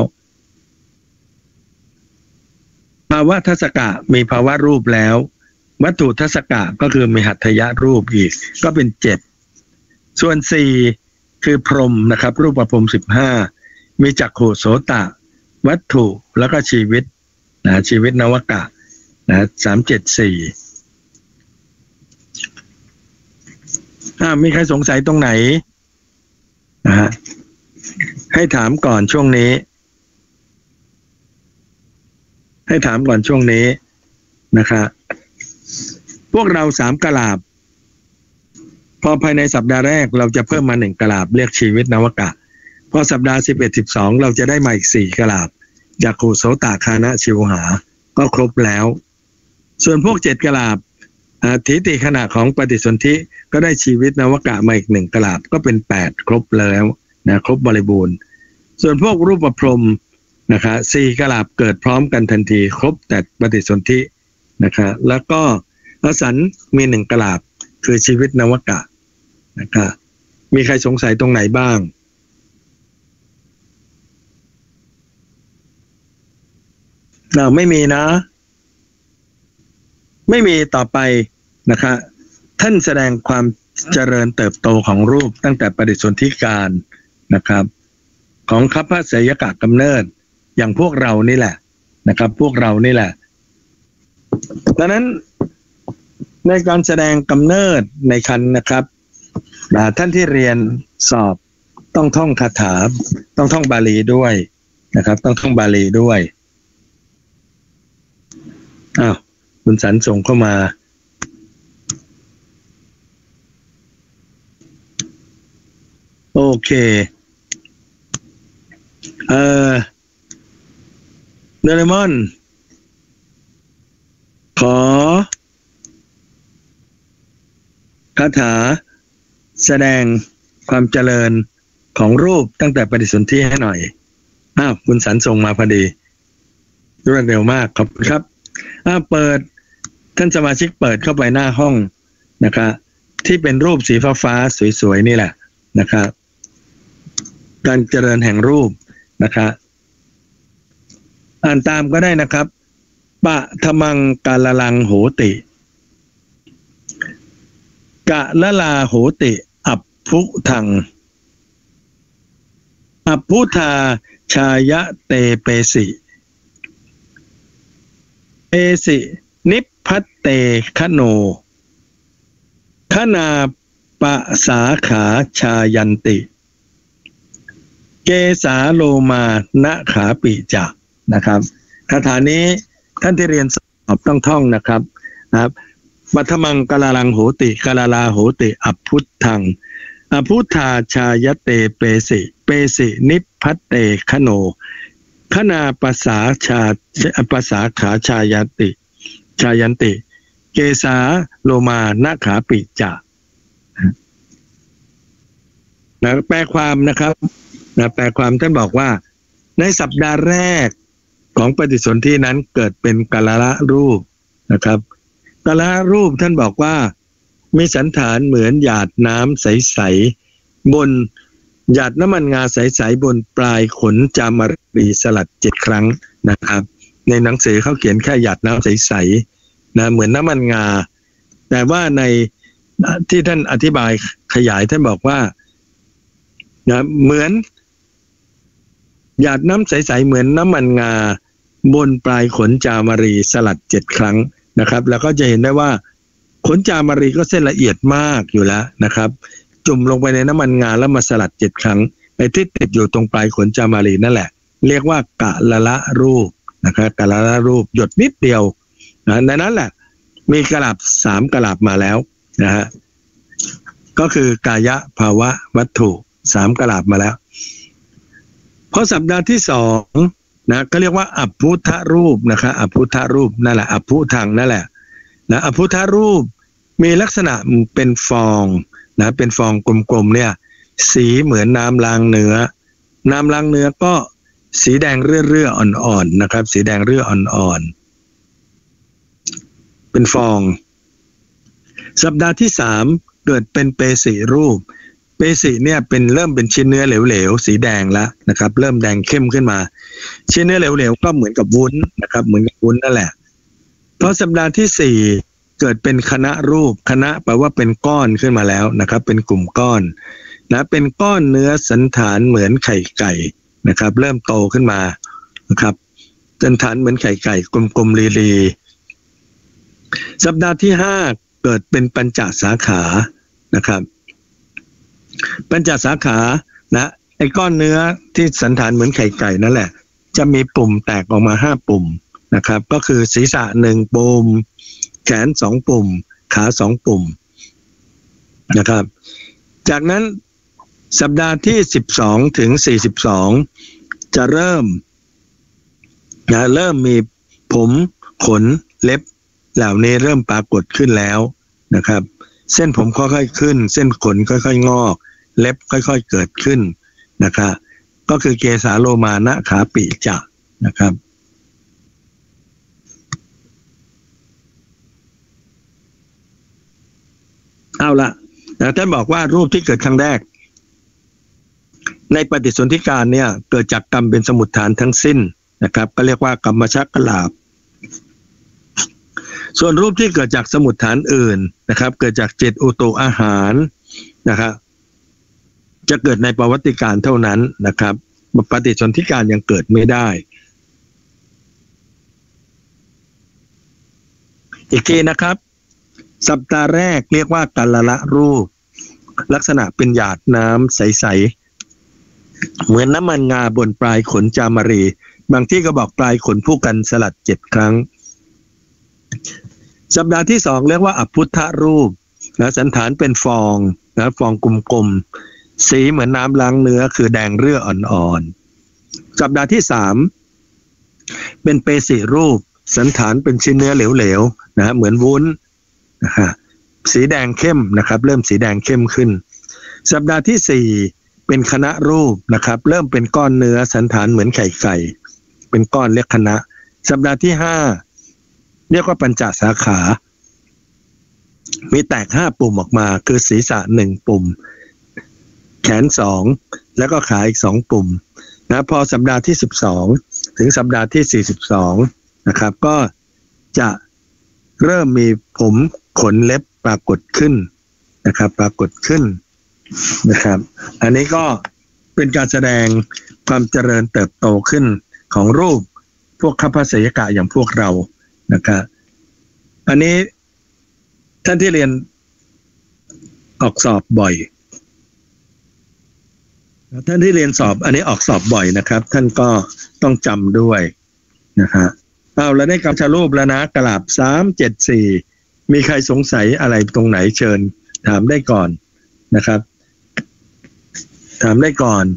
Speaker 1: ภาวะทัศกะมีภาวะรูปแล้ววัตถุทัศกะก็คือมีหัตถยรูปอีกก็เป็น7ส่วน4คือพรหมนะครับรูปพรหม15มีจักขุโสตวัตถุแล้วก็ชีวิตนะชีวิตนวกะนะ374มีใครสงสัยตรงไหนนะฮะให้ถามก่อนช่วงนี้นะคะพวกเรา3กลาภพอภายในสัปดาห์แรกเราจะเพิ่มมา1กลาภเรียกชีวิตนวกะพอสัปดาห์11 12เราจะได้มาอีก4กลาภจักขุโสตคานะชิวหาก็ครบแล้วส่วนพวก7กลาภทิฏฐิขณะของปฏิสนธิก็ได้ชีวิตนวกะมาอีก1กลาภก็เป็น8ครบแล้วนะครบบริบูรณ์ส่วนพวกรูปพรหมนะคะ4กลาภเกิดพร้อมกันทันทีครบแต่ปฏิสนธินะคะแล้วก็อสันมี1กลาภคือชีวิตนวกะนะคะมีใครสงสัยตรงไหนบ้างไม่มีนะไม่มีต่อไปนะคะท่านแสดงความเจริญเติบโตของรูปตั้งแต่ปฏิสนธิการนะครับของคัพพเสยกะกำเนิดอย่างพวกเรานี่แหละนะครับพวกเรานี่แหละดังนั้นในการแสดงกำเนิดในครรภ์นะครับท่านที่เรียนสอบต้องท่องคาถาต้องท่องบาลีด้วยนะครับต้องท่องบาลีด้วยคุณสันส่งเข้ามาโอเคโดเรมอนขอคาถาแสดงความเจริญของรูปตั้งแต่ปฏิสนธิให้หน่อยคุณสันส่งมาพอดีรวดเร็วมากขอบคุณครับเปิดท่านสมาชิกเปิดเข้าไปหน้าห้องนะคะที่เป็นรูปสีฟ้าๆสวยๆนี่แหละนะคะการเจริญแห่งรูปนะคะอ่านตามก็ได้นะครับปะทมังกาลลังโหติกะละลาโหติอัปพุทังอัปพุธาชายะเตเปสิเอสินิพพัตเตคโนขนาปะสาขาชายันติเกสาโลมานะขาปิจะนะครับคาถานี้ท่านที่เรียนสอบต้องท่องนะครับปัทมังกาลาลังโหติกาลาลาโหติอัปพุทธังอพุทธาชายเตเปสินิพพัตเตคโนขณาภาษาขาชายันติเกสาโลมานะขาปิจะแปลความนะครับแปลความท่านบอกว่าในสัปดาห์แรกของปฏิสนธินั้นเกิดเป็นกาลละรูปนะครับกาลละรูปท่านบอกว่ามีสันฐานเหมือนหยาดน้ำใสๆบนหยาดน้ำมันงาใสๆบนปลายขนจามรีสลัด7ครั้งนะครับในหนังสือเขาเขียนแค่หยาดน้ำใสๆนะเหมือนน้ำมันงาแต่ว่าในที่ท่านอธิบายขยายท่านบอกว่านะเหมือนหยาดน้ำใสๆเหมือนน้ำมันงาบนปลายขนจามรีสลัด7ครั้งนะครับแล้วก็จะเห็นได้ว่าขนจามรีก็เส้นละเอียดมากอยู่แล้วนะครับจุ่มลงไปในน้ำมันงาแล้วมาสลัด7ครั้งไอ้ที่ติดอยู่ตรงปลายขนจามารีนั่นแหละเรียกว่ากะละละรูปนะครับกะละละรูปหยดนิดเดียวในนั้นแหละมีกลาภ3กลาภมาแล้วนะฮะก็คือกายะภาวะวัตถุ3กลาภมาแล้วพอสัปดาห์ที่2นะก็เรียกว่าอัปพุทธรูปนะครับอัปพุทธรูปนั่นแหละอัปพุทังนั่นแหละนะอัปพุทธรูปมีลักษณะเป็นฟองนะเป็นฟองกลมๆเนี่ยสีเหมือนน้ำล้างเนื้อก็สีแดงเรื่อๆอ่อนๆนะครับสีแดงเรื่ออ่อนๆเป็นฟองสัปดาห์ที่3เกิดเป็นเปสีรูปเปสีเนี่ยเริ่มเป็นชิ้นเนื้อเหลวๆสีแดงแล้วนะครับเริ่มแดงเข้มขึ้นมาชิ้นเนื้อเหลวๆก็เหมือนกับวุ้นนะครับเหมือนกับวุ้นนั่นแหละเพราะสัปดาห์ที่4เกิดเป็นคณะรูปคณะแปลว่าเป็นก้อนขึ้นมาแล้วนะครับเป็นกลุ่มก้อนนะเป็นก้อนเนื้อสันฐานเหมือนไข่ไก่นะครับเริ่มโตขึ้นมานะครับสันฐานเหมือนไข่ไก่กลมๆลีๆสัปดาห์ที่5เกิดเป็นปัญจสาขานะครับปัญจสาขานะไอ้ก้อนเนื้อที่สันฐานเหมือนไข่ไก่นั่นแหละจะมีปุ่มแตกออกมา5ปุ่มนะครับก็คือศีรษะ1ปุ่มแขน2ปุ่มขา2ปุ่มนะครับจากนั้นสัปดาห์ที่12ถึง42จะเริ่มมีผมขนเล็บเหล่านี้เริ่มปรากฏขึ้นแล้วนะครับเส้นผมค่อยๆขึ้นเส้นขนค่อยๆงอกเล็บค่อยๆเกิดขึ้นนะครับก็คือเกสาโลมานะขาปิจะนะครับเอาละท่านบอกว่ารูปที่เกิดครั้งแรกในปฏิสนธิการเนี่ยเกิดจากกรรมเป็นสมุฏฐานทั้งสิ้นนะครับก็เรียกว่ากรรมชักกลาภส่วนรูปที่เกิดจากสมุฏฐานอื่นนะครับเกิดจากจิตอุตุอาหารนะครับจะเกิดในประวัติการเท่านั้นนะครับปฏิสนธิการยังเกิดไม่ได้อีกทีนะครับสัปดาห์แรกเรียกว่ากัลละรูปลักษณะเป็นหยาดน้ำใสๆเหมือนน้ำมันงาบนปลายขนจามรีบางที่ก็บอกปลายขนผู้กันสลัด7 ครั้งสัปดาห์ที่2เรียกว่าอพุทธรูปนะสันฐานเป็นฟองนะฟองกลมๆสีเหมือนน้ำล้างเนื้อคือแดงเรื่ออ่อนๆสัปดาห์ที่3เป็นเปสีรูปสันฐานเป็นชิ้นเนื้อเหลวๆนะเหมือนวุ้นนะฮะสีแดงเข้มนะครับเริ่มสีแดงเข้มขึ้นสัปดาห์ที่4เป็นคณะรูปนะครับเริ่มเป็นก้อนเนื้อสันฐานเหมือนไข่ไก่เป็นก้อนเรียกคณะสัปดาห์ที่5เรียกว่าปัญจสาขามีแตก5ปุ่มออกมาคือศีรษะ1ปุ่มแขน2แล้วก็ขาอีก2ปุ่มนะพอสัปดาห์ที่12ถึงสัปดาห์ที่42นะครับก็จะเริ่มมีผมขนเล็บปรากฏขึ้นนะครับปรากฏขึ้นนะครับอันนี้ก็เป็นการแสดงความเจริญเติบโตขึ้นของรูปพวกคัพพสยกะอย่างพวกเรานะครับอันนี้ท่านที่เรียนออกสอบบ่อยท่านที่เรียนสอบอันนี้ออกสอบบ่อยนะครับท่านก็ต้องจำด้วยนะฮะเอาแล้วได้กำชรูปแล้วนะกลาบ374มีใครสงสัยอะไรตรงไหนเชิญถามได้ก่อนนะครับถามได้ก่อน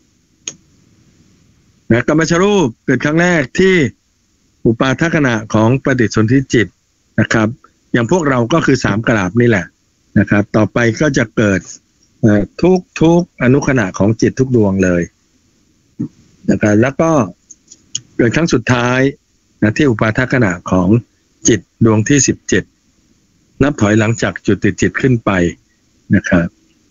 Speaker 1: นะกรรมชรูปเกิดครั้งแรกที่อุปาทขณะของปฏิสนธิจิตนะครับอย่างพวกเราก็คือ3กลาบนี่แหละนะครับต่อไปก็จะเกิดทุกอนุขณะของจิตทุกดวงเลยนะครับแล้วก็เกิดครั้งสุดท้ายนะที่อุปาทขณะของจิตดวงที่17นับถอยหลังจากจุติจิตขึ้นไปนะครับ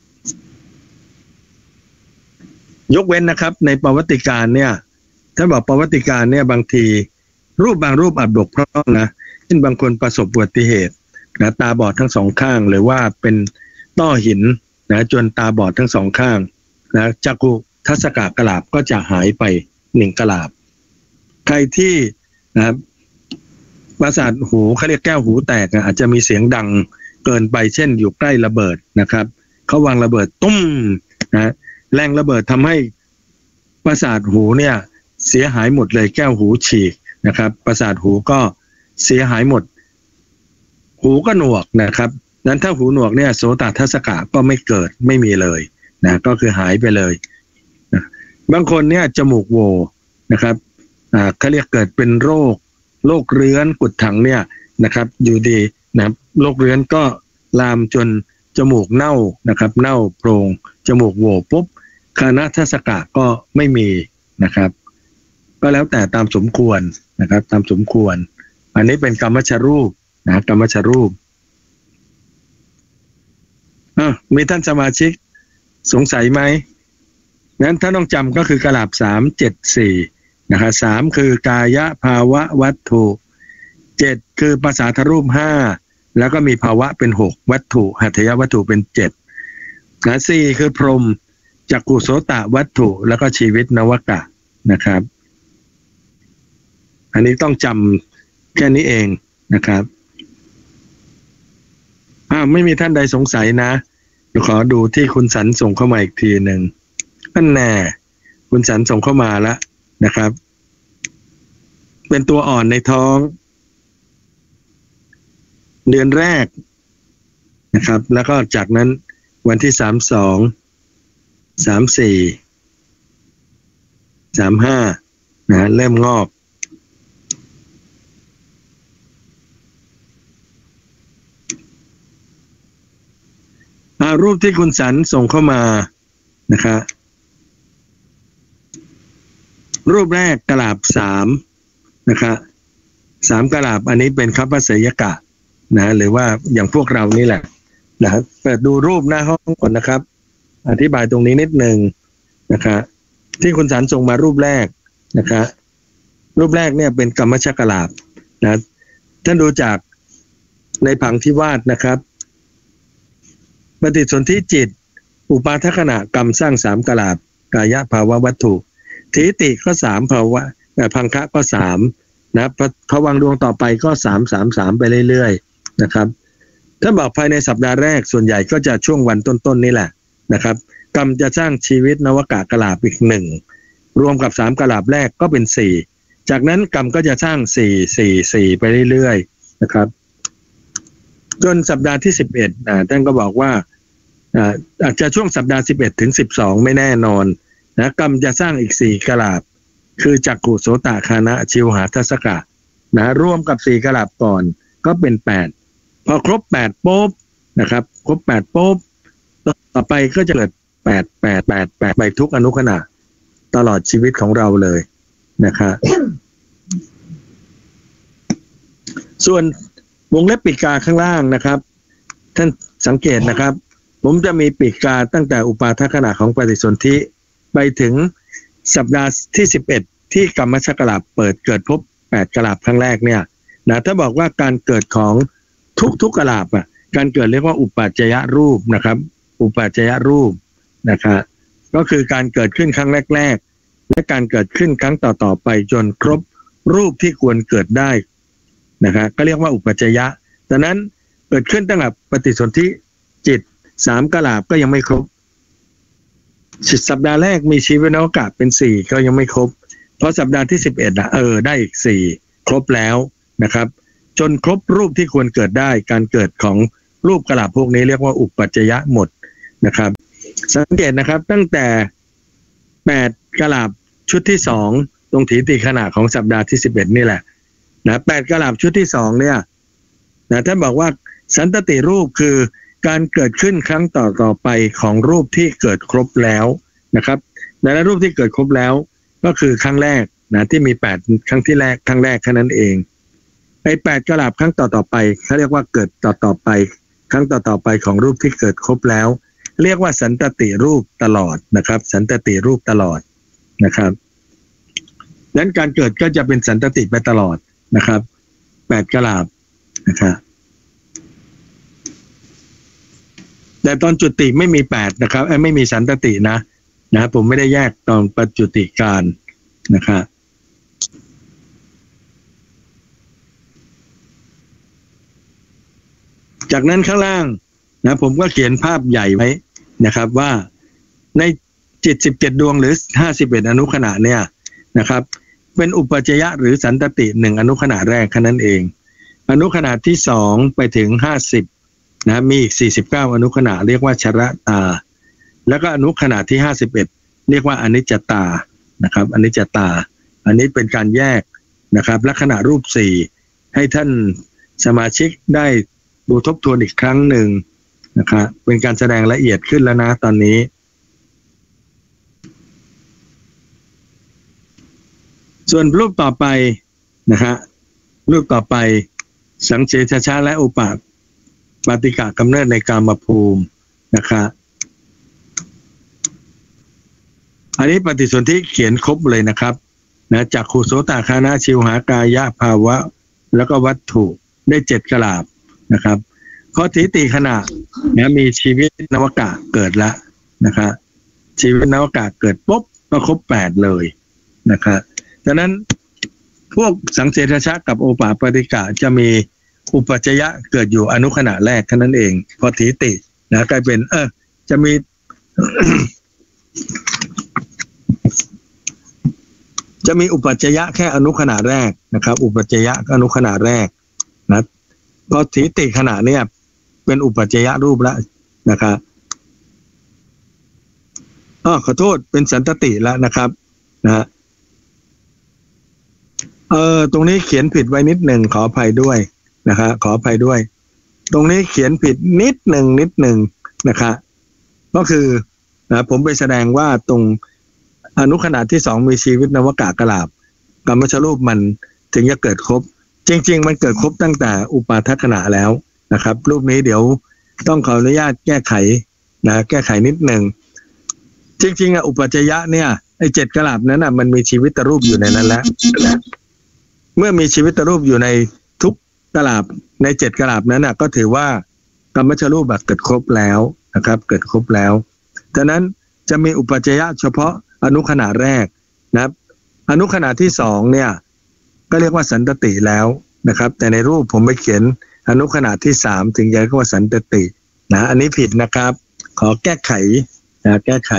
Speaker 1: ยกเว้นนะครับในประวัติการเนี่ยถ้าบอกประวัติการเนี่ยบางทีบางรูปอาจบกพร่องนะเช่นบางคนประสบอุบัติเหตุนะตาบอดทั้งสองข้างหรือว่าเป็นต้อหินนะจนตาบอดทั้งสองข้างนะจักขุทัศกกลาภก็จะหายไป1กลาภใครที่นะประสาทหูเขาเรียกแก้วหูแตกอาจจะมีเสียงดังเกินไปเช่นอยู่ใกล้ระเบิดนะครับเขาวางระเบิดตุ้มนะแรงระเบิดทำให้ประสาทหูเนี่ยเสียหายหมดเลยแก้วหูฉีกนะครับประสาทหูก็เสียหายหมดหูก็หนวกนะครับนั้นถ้าหูหนวกเนี่ยโสตทัศกะก็ไม่เกิดไม่มีเลยนะก็คือหายไปเลยนะบางคนเนี่ยจมูกโหว่นะครับเขาเรียกเกิดเป็นโรคเรื้อนกุดถังเนี่ยนะครับอยู่ดีนะโรคเรื้อนก็ลามจนจมูกเน่านะครับเน่าโพรงจมูกโหว่ปุ๊บคณะทัศกะก็ไม่มีนะครับก็แล้วแต่ตามสมควรนะครับตามสมควรอันนี้เป็นกรรมชรูปนะกรรมชรูปมีท่านสมาชิกสงสัยไหมงั้นถ้าต้องจำก็คือกลาบ374นะครับ3คือกายภาวะวัตถุ7คือภาษาทรูป5แล้วก็มีภาวะเป็น6วัตถุหัตถยวัตถุเป็น7นะ4คือพรหมจักขุโสตวัตถุแล้วก็ชีวิตนวกะนะครับอันนี้ต้องจำแค่นี้เองนะครับไม่มีท่านใดสงสัยนะเดี๋ยวขอดูที่คุณสันส่งเข้ามาอีกทีหนึ่งนั่นแน่คุณสันส่งเข้ามาแล้วนะครับเป็นตัวอ่อนในท้องเดือนแรกนะครับแล้วก็จากนั้นวันที่32 34 35นะเริ่มงอกรูปที่คุณสันส่งเข้ามานะครับรูปแรกกลาบ3นะครับ3กลาบอันนี้เป็นคัพพะเสยกะนะหรือว่าอย่างพวกเรานี่แหละนะเปิดดูรูปหน้าห้องก่อนนะครับอธิบายตรงนี้นิดนึงนะครับที่คุณสันส่งมารูปแรกนะครับรูปแรกเนี่ยเป็นกรรมชกลาบนะท่านดูจากในผังที่วาดนะครับปฏิสนธิจิตอุปาทขณะกรรมสร้าง3กลาบกายภาวะวัตถุทิฏฐิก็3ภาวะพังคะก็3นะภวังค์ดวงต่อไปก็3 ไปเรื่อยๆนะครับถ้าบอกภายในสัปดาห์แรกส่วนใหญ่ก็จะช่วงวันต้นๆนี่แหละนะครับกรรมจะสร้างชีวิตนวกะกลาบอีก1รวมกับ3กลาบแรกก็เป็น4จากนั้นกรรมก็จะสร้าง4 ไปเรื่อยๆนะครับจนสัปดาห์ที่11ท่านก็บอกว่าอาจจะช่วงสัปดาห์11 ถึง 12ไม่แน่นอนนะกรรมจะสร้างอีก4กลาบคือจักขุโสตคานะชิวหาทัสสกะนะร่วมกับ4กลาบก่อนก็เป็น8พอครบ8ปุ๊บนะครับครบ8ปุ๊บต่อไปก็จะเกิด8 ไปทุกอนุขณะตลอดชีวิตของเราเลยนะครับ ส่วนวงเล็บปีกกาข้างล่างนะครับท่านสังเกตนะครับผมจะมีปีกกาตั้งแต่อุปาทขณะของปฏิสนธิไปถึงสัปดาห์ที่11ที่กรรมชกลาบเปิดเกิดพบ8กลาบครั้งแรกเนี่ยนะถ้าบอกว่าการเกิดของทุกกลาบการเกิดเรียกว่าอุปาจยรูปนะครับอุปาจยรูปนะครับก็คือการเกิดขึ้นครั้งแรกๆและการเกิดขึ้นครั้งต่อๆไปจนครบรูปที่ควรเกิดได้นะครับก็เรียกว่าอุปาจยะดังนั้นเกิดขึ้นตั้งแต่ปฏิสนธิจิต3กลาบก็ยังไม่ครบสัปดาห์แรกมีชีวิตนวกะเป็น4ก็ยังไม่ครบเพราะสัปดาห์ที่11ได้อีก4ครบแล้วนะครับจนครบรูปที่ควรเกิดได้การเกิดของรูปกลาบพวกนี้เรียกว่าอุปัจจยะหมดนะครับสังเกตนะครับตั้งแต่8กลาบชุดที่2ตรงถีติขณะของสัปดาห์ที่11นี่แหละนะ8กลาบชุดที่2เนี่ยนะท่านบอกว่าสันตติรูปคือการเกิดขึ้นครั้งต่อไปของรูปที่เกิดครบแล้วนะครับในรูปที่เกิดครบแล้วก็คือครั้งแรกนะที่มี8ครั้งที่แรกครั้งแรกแค่นั้นเองไอ้8กลาบครั้งต่อไปเขาเรียกว่าเกิดต่อไปครั้งต่อไปของรูปที่เกิดครบแล้วเรียกว่าสันตติรูปตลอดนะครับสันตติรูปตลอดนะครับดังนั้นการเกิดก็จะเป็นสันตติไปตลอดนะครับ8กลาบนะครับแต่ตอนจุติไม่มี8นะครับไม่มีสันตตินะผมไม่ได้แยกตอนปัจจุติการนะครับจากนั้นข้างล่างนะผมก็เขียนภาพใหญ่ไว้นะครับว่าในจิต17ดวงหรือ51อนุขณะเนี่ยนะครับเป็นอุปาจยะหรือสันตติ1อนุขณะแรกแค่นั้นเองอนุขณะที่2ไปถึง50นะมีอีก49อนุขณะเรียกว่าชรตาแล้วก็อนุขณะที่51เรียกว่าอนิจจตานะครับอนิจจตาอันนี้เป็นการแยกนะครับลักษณะรูป4ให้ท่านสมาชิกได้ดูทบทวนอีกครั้งหนึ่งนะครับเป็นการแสดงละเอียดขึ้นแล้วนะตอนนี้ส่วนรูปต่อไปนะฮะรูปต่อไปสังเสชชาและอุปาปาติกะกำเนิดในกามภูมินะคะอันนี้ปฏิสนธิเขียนครบเลยนะครับนะจากขุโสตคานะชิวหากายะภาวะแล้วก็วัตถุได้7กะลาบนะครับข้อทิฏฐิขณะนะมีชีวิตนวกะเกิดละนะครับชีวิตนวกะเกิดปุ๊บก็ครบ8เลยนะครับดังนั้นพวกสังเสชชะกับโอปาปาติกะจะมีอุปัจจยะเกิดอยู่อนุขณะแรกแค่นั้นเองพอทิฏฐินะกลายเป็นจะมี จะมีอุปัจจยะแค่อนุขณะแรกนะครับอุปัจจยะอนุขณะแรกนะพอทิฏฐิขณะเนี่ยเป็นอุปัจจยะรูปแล้วนะครับขอโทษเป็นสันตติแล้วนะครับนะตรงนี้เขียนผิดไว้นิดหนึ่งขออภัยด้วยนะครับขออภัยด้วยตรงนี้เขียนผิดนิดหนึ่งนะครับก็คือผมไปแสดงว่าตรงอนุขณะที่2มีชีวิตนวกะกะลาบกรรมชรูปมันถึงจะเกิดครบจริงๆมันเกิดครบตั้งแต่อุปาทัขณะแล้วนะครับรูปนี้เดี๋ยวต้องขออนุญาตแก้ไขนะแก้ไขนิดหนึ่งจริงๆอุปัจจยะเนี่ยไอ้7กะลาบนั้นมันมีชีวิตรูปอยู่ในนั้นแล้วเมื่อมีชีวิตรูปอยู่ในทุกกะลาบใน7กะลาบนั้นก็ถือว่ากรรมชรูปเกิดครบแล้วนะครับเกิดครบแล้วดังนั้นจะมีอุปัจจยะเฉพาะอนุขณะแรกนะครับอนุขณะที่2เนี่ยก็เรียกว่าสันตติแล้วนะครับแต่ในรูปผมไปเขียนอนุขณะที่3ถึงจะเรียกว่าสันตตินะอันนี้ผิดนะครับขอแก้ไขนะแก้ไข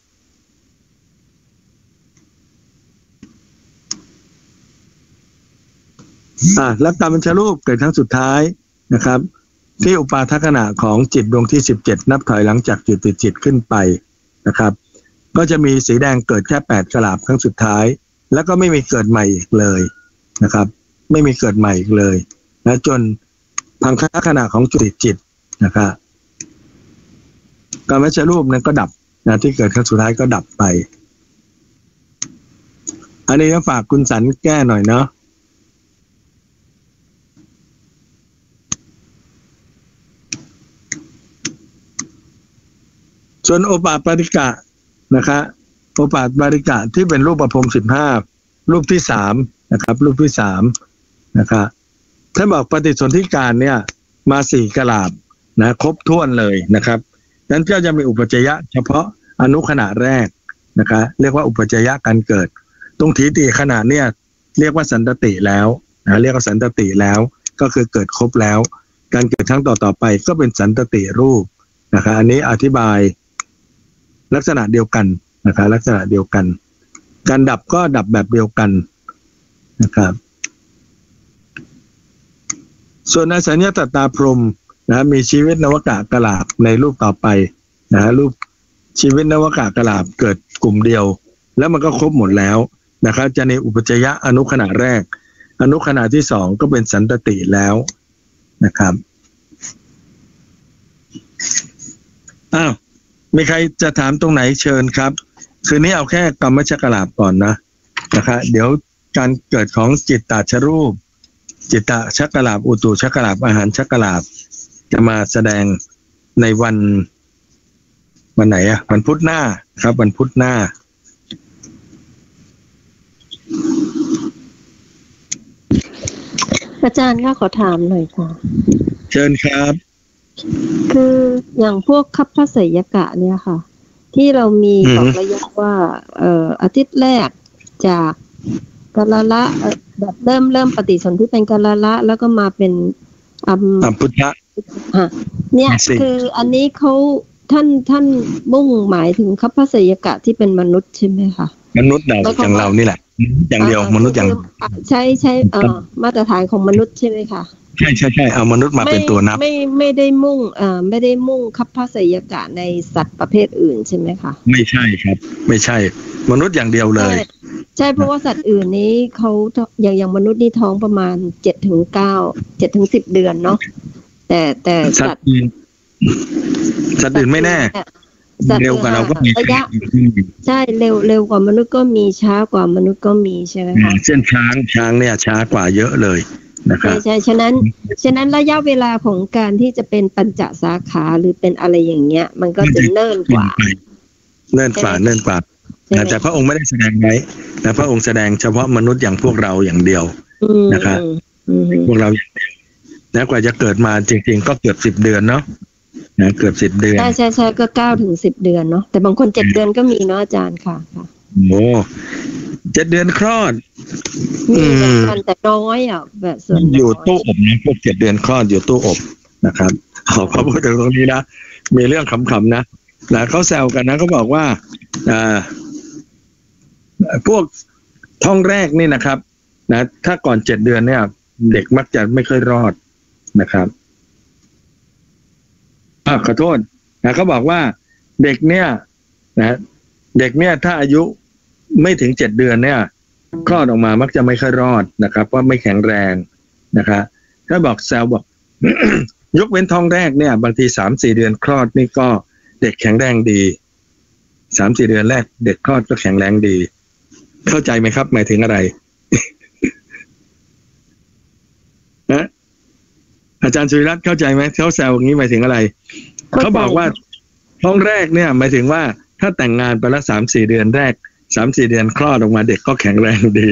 Speaker 1: แล้วกรรมชรูปเกิดครั้งสุดท้ายนะครับที่อุปาทัขณะของจิตดวงที่17นับถอยหลังจากจุติจิตขึ้นไปนะครับก็จะมีสีแดงเกิดแค่8กะลาบครั้งสุดท้ายแล้วก็ไม่มีเกิดใหม่อีกเลยนะครับไม่มีเกิดใหม่อีกเลยนะจนพังคขณะของจุติจิตนะครับกรรมชรูปนั้นก็ดับนะที่เกิดครั้งสุดท้ายก็ดับไปอันนี้ก็ฝากคุณสันแก้หน่อยเนาะส่วนโอปาปาติกะนะครับโอปาปาติกะที่เป็นรูปประพรม15รูปที่3นะครับรูปที่3นะครับถ้าบอกปฏิสนธิการเนี่ยมา4กะลาบนะครบถ้วนเลยนะครับนั้นก็จะมีอุปัจจยะเฉพาะอนุขณะแรกนะครับเรียกว่าอุปัจจยะการเกิดตรงทิฏฐิขณะเนี่ยเรียกว่าสันตติแล้วนะเรียกว่าสันตติแล้วก็คือเกิดครบแล้วการเกิดครั้งต่อไปก็เป็นสันตติรูปนะครับอันนี้อธิบายลักษณะเดียวกันนะครับลักษณะเดียวกันการดับก็ดับแบบเดียวกันนะครับส่วนอสัญญาตตาพรหมนะมีชีวิตนวกะกะลาบในรูปต่อไปนะรูปชีวิตนวกะกะลาบเกิดกลุ่มเดียวแล้วมันก็ครบหมดแล้วนะครับจะในอุปัจจยะอนุขณะแรกอนุขณะที่2ก็เป็นสันตติแล้วนะครับมีใครจะถามตรงไหนเชิญครับคืนนี้เอาแค่กรรมชกลาภก่อนนะครับเดี๋ยวการเกิดของจิตตชรูปจิตตชกลาภอุตุชกลาภอาหารชกลาภจะมาแสดงในวันไหนวันพุธหน้าครับวันพุธหน้า
Speaker 3: อาจารย์ก็ขอถามหน่อยค่ะ
Speaker 1: เชิญครับ
Speaker 3: คืออย่างพวกคัพพะเสยกะเนี่ยค่ะที่เรามีบอกระยะว่าอาทิตย์แรกจากกาลละแบบเริ่มปฏิสนธิเป็นกาลละแล้วก็มาเป็นอัม
Speaker 1: พุทธะ
Speaker 3: เนี่ยคืออันนี้เขาท่านมุ่งหมายถึงคัพพะเสยกะที่เป็นมนุษย์ใช่ไหมคะ
Speaker 1: มนุษย์อย่างเรานี่แหละอย่างเดียวมนุษย์อย่าง
Speaker 3: ใช่มาตรฐานของมนุษย์ใช่ไหมคะ
Speaker 1: ใช่เอามนุษย์มาเป็นตัวนับ
Speaker 3: ไม่ได้มุ่งคัพพะเสยกะในสัตว์ประเภทอื่นใช่ไหมคะ
Speaker 1: ไม่ใช่ครับไม่ใช่มนุษย์อย่างเดียวเลย
Speaker 3: ใช่เพราะว่าสัตว์อื่นนี้เขาอย่างมนุษย์นี่ท้องประมาณ7-10 เดือนเนาะแต่สัตว์
Speaker 1: อื่นไม่แน่
Speaker 3: สัตว์
Speaker 1: เร็วกว่าเราก็มี
Speaker 3: ระยะใช่เร็วกว่ามนุษย์ก็มีช้ากว่ามนุษย์ก็มีใช่ไหมคะ
Speaker 1: เช่นช้างเนี่ยช้ากว่าเยอะเลยนะครับ
Speaker 3: ใช่ฉะนั้นระยะเวลาของการที่จะเป็นปัญจสาขาหรือเป็นอะไรอย่างเงี้ย มันก็จะเนิ่นกว่า
Speaker 1: เนิ่นกว่าแต่พระองค์ไม่ได้แสดงไว้แต่พระองค์แสดงเฉพาะมนุษย์อย่างพวกเราอย่างเดียวนะครับพวกเราอย่างเดียวแล้วกว่าจะเกิดมาจริงๆก็เกือบ10 เดือนเนาะนะเกือบ10 เดือน
Speaker 3: ใช่ก็9 ถึง 10 เดือนเนาะแต่บางคน7 เดือนก็มีเนาะอาจารย์ค่ะ
Speaker 1: โอ้7 เดือนคลอด
Speaker 3: มีกันแต่น้อยอ่ะแบบส่วน
Speaker 1: อยู่ตู้อบนะพวก7 เดือนคลอดอยู่ตู้อบนะครับพอพูดถึงตรงนี้นะมีเรื่องขำๆนะเขาแซวกันนะเขาบอกว่าพวกท้องแรกนี่นะครับนะถ้าก่อน7 เดือนเนี่ยเด็กมักจะไม่ค่อยรอดนะครับขอโทษนะเขาบอกว่าเด็กเนี่ยนะเด็กเนี่ยถ้าอายุไม่ถึง7 เดือนเนี่ยคลอดออกมามักจะไม่ค่อยรอดนะครับว่าไม่แข็งแรงนะครับถ้าบอกแซวบอก ยกเว้นท้องแรกเนี่ยบางที 3-4 เดือนคลอดนี่ก็เด็กแข็งแรงดี 3-4 เดือนแรกเด็กคลอดก็แข็งแรงดีเข้าใจไหมครับหมายถึงอะไร นะอาจารย์สุริรัตน์เข้าใจไหมเขาแซวอย่างนี้หมายถึงอะไรเขาบอกว่าท้องแรกเนี่ยหมายถึงว่าถ้าแต่งงานไปแล้ว3-4 เดือนแรก 3-4 เดือนคลอดออกมาเด็กก็แข็งแรงดี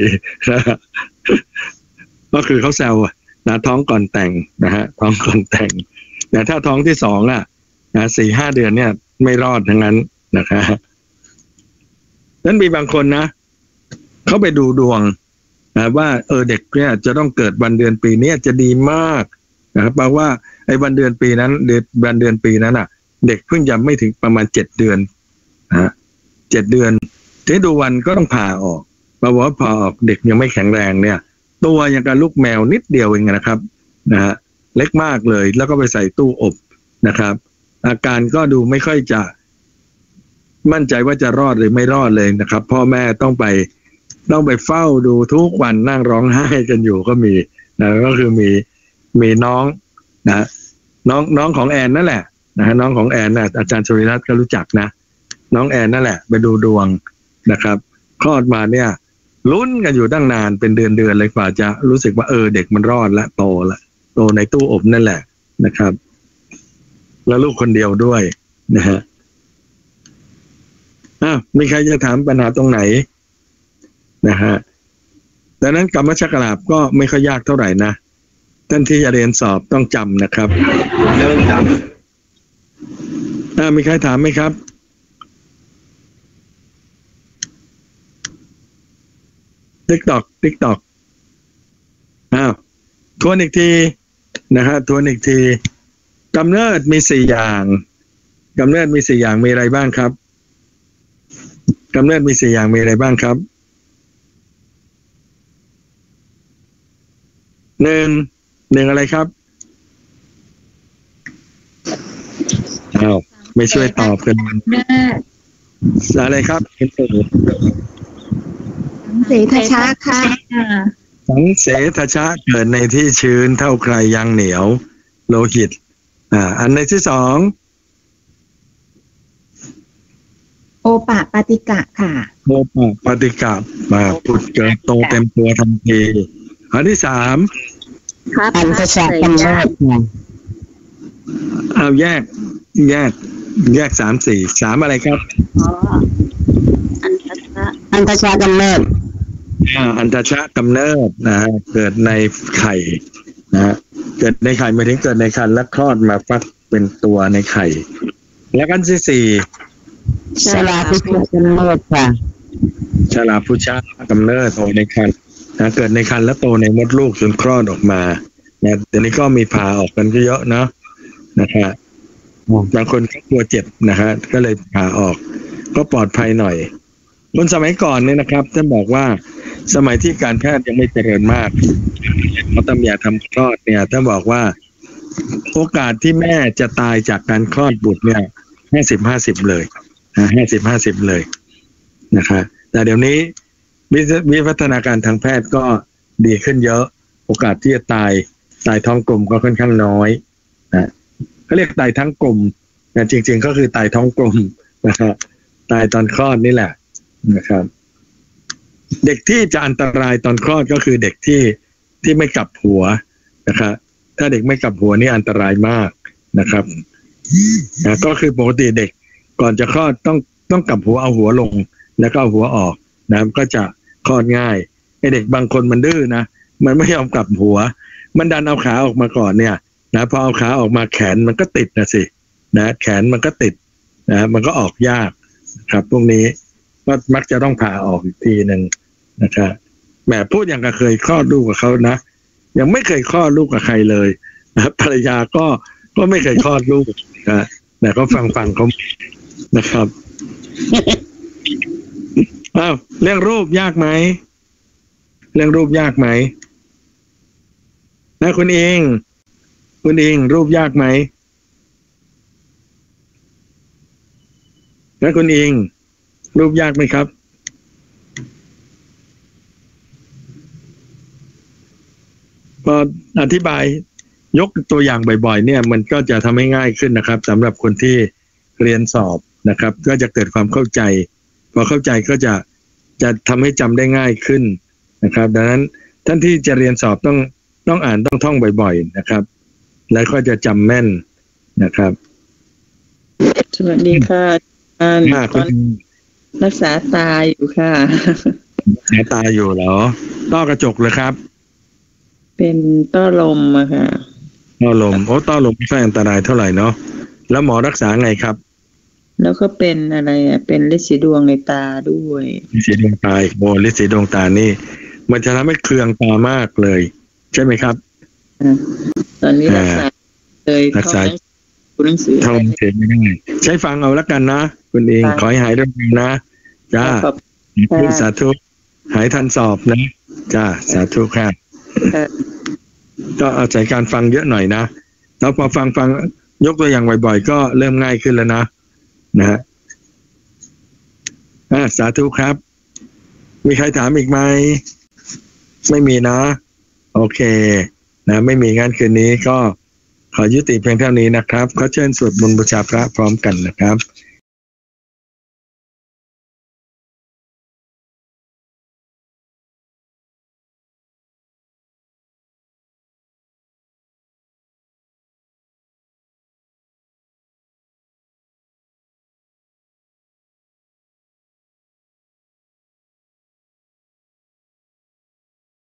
Speaker 1: ก็คือเขาแซวนะท้องก่อนแต่งนะฮะท้องก่อนแต่งแต่ถ้าท้องที่2นะ 4-5 เดือนเนี่ยไม่รอดทั้งนั้นนะครับนั้นมีบางคนนะเขาไปดูดวงนะว่าเด็กเนี่ยจะต้องเกิดวันเดือนปีนี้จะดีมากนะครับแปลว่าไอ้วันเดือนปีนั้นวันเดือนปีนั้นอ่ะเด็กเพิ่งจะไม่ถึงประมาณ7 เดือนนะ7 เดือนที่ดูวันก็ต้องผ่าออกเพราะว่าพอออกเด็กยังไม่แข็งแรงเนี่ยตัวอย่างกับลูกแมวนิดเดียวเองนะครับนะฮะเล็กมากเลยแล้วก็ไปใส่ตู้อบนะครับอาการก็ดูไม่ค่อยจะมั่นใจว่าจะรอดหรือไม่รอดเลยนะครับพ่อแม่ต้องไปเฝ้าดูทุกวันนั่งร้องไห้กันอยู่ก็มีนะก็คือมีน้องนะน้องของแอนนั่นแหละนะน้องของแอนนะอาจารย์สุริรัตน์ก็รู้จักนะน้องแอนนั่นแหละไปดูดวงนะครับคลอดมาเนี่ยลุ้นกันอยู่ตั้งนานเป็นเดือนเลยกว่าจะรู้สึกว่าเด็กมันรอดละโตในตู้อบนั่นแหละนะครับแล้วลูกคนเดียวด้วยนะฮะมีใครจะถามปัญหาตรงไหนนะฮะดังนั้นกรรมชักราบก็ไม่ค่อยยากเท่าไหร่นะท่านที่จะเรียนสอบต้องจำนะครับเริ่มจำมีใครถามไหมครับติ๊กตอกทวนอีกทีนะฮะทวนอีกทีกำเนิดมี4 อย่างกำเนิดมี4 อย่างมีอะไรบ้างครับกำเนิดมี4 อย่างมีอะไรบ้างครับหนึ่งอะไรครับไม่ช่วยตอบกันอะไรครับเป็นตัว
Speaker 2: เสทชะค่ะ
Speaker 1: สังเสทชะเกิดในที่ชื้นเท่าใครยังเหนียวโลหิตอันในที่2
Speaker 2: โอปะปฏิกะค่ะ
Speaker 1: โอปะปฏิกะผุดเกิดโตเต็มตัวทันทีอันที่3
Speaker 3: อันตชะกำเนิด
Speaker 1: แยก3-4อะไรครับ
Speaker 3: อันตชะกำเนิด
Speaker 1: อันตชะกำเนิดนะฮะเกิดในไข่นะเกิดในไข่ไม่ถึงเกิดในครรภ์แล้วคลอดมาฟักเป็นตัวในไข่แล้วกันที่4
Speaker 3: ชราพุชะกำเนิดค่ะ
Speaker 1: ชราพุชะกำเนิดโตในครรภ์นะเกิดในครรภ์แล้วโตในมดลูกจนคลอดออกมาเนี่ยเดี๋ยวนี้ก็มีผ่าออกกันก็เยอะเนาะนะครับบางคนก็กลัวเจ็บนะฮะก็เลยผ่าออกก็ปลอดภัยหน่อยคนสมัยก่อนเนี่ยนะครับท่านบอกว่าสมัยที่การแพทย์ยังไม่เจริญมากเขาทำยาทำคลอดเนี่ยท่านบอกว่าโอกาสที่แม่จะตายจากการคลอดบุตรเนี่ย50-50เลย50-50เลยนะครับแต่เดี๋ยวนี้วิวัฒนาการทางแพทย์ก็ดีขึ้นเยอะโอกาสที่จะตายท้องกลมก็ค่อนข้างน้อยนะเขาเรียกตายทั้งกลมนะจริงๆก็คือตายท้องกลมนะฮะตายตอนคลอดนี่แหละนะครับ เด็กที่จะอันตรายตอนคลอดก็คือเด็กที่ไม่กลับหัวนะครับถ้าเด็กไม่กลับหัวนี่อันตรายมากนะครับนะก็คือปกติเด็กก่อนจะคลอดต้องกลับหัวเอาหัวลงแล้วก็เอาหัวออกนะก็จะคลอดง่ายไอเด็กบางคนมันดื้อนะมันไม่ยอมกลับหัวมันดันเอาขาออกมาก่อนเนี่ยนะพอเอาขาออกมาแขนมันก็ติดนะสินะแขนมันก็ติดนะมันก็ออกยากครับพวกนี้ก็มักจะต้องผ่าออกอีกทีหนึ่งนะครับแหมพูดอย่างกับเคยคลอดลูกกับเขานะยังไม่เคยคลอดลูกกับใครเลยนะภรรยาก็ไม่เคยคลอดลูกนะแต่ก็ฟังเขานะครับอ้าวเรื่องรูปยากไหมเรื่องรูปยากไหมนะคุณเองรูปยากไหมนะคุณเองรูปยากไหมครับพออธิบายยกตัวอย่างบ่อยๆเนี่ยมันก็จะทำให้ง่ายขึ้นนะครับสำหรับคนที่เรียนสอบนะครับก็จะเกิดความเข้าใจพอเข้าใจก็จะทำให้จำได้ง่ายขึ้นนะครับดังนั้นท่านที่จะเรียนสอบต้องอ่านต้องท่องบ่อยๆนะครับแล้วก็จะจำแม่นนะครับ
Speaker 6: สวัสดีค่ะตอนรักษาตาอยู่ค่ะ
Speaker 1: รักษาตาอยู่เหรอต้อกระจกเลยครับ
Speaker 6: เป็นต้อลมอะค่ะ
Speaker 1: ต้อลมต้อลมไม่ใช่อันตรายเท่าไหร่เนาะแล้วหมอรักษาไงครับ
Speaker 6: แล้วก็เป็นอะไรเป็นฤทธิ์สีดวงในตาด้วย
Speaker 1: ฤทธิ์สีดวงตาฤทธิ์สีดวงตานี่มันจะทำให้เคืองตามากเลยใช่ไหมครับ
Speaker 6: ตอนนี้รักษาเลยรักษาหนังสือ
Speaker 1: ท่องเสียไม่ได้ใช้ฟังเอาแล้วกันนะคุณเองขอให้หายด้วยนะจ้าสาธุหายทันสอบนะจ้าสาธุครับก็อาศัยการฟังเยอะหน่อยนะแล้วพอฟังยกตัวอย่างบ่อยๆก็เริ่มง่ายขึ้นแล้วนะฮะสาธุครับมีใครถามอีกไหมไม่มีนะโอเคนะไม่มีงั้นคืนนี้ก็ขอยุติเพียงเท่านี้นะครับขอเชิญสวดมนต์บูชาพระพร้อมกันนะครับ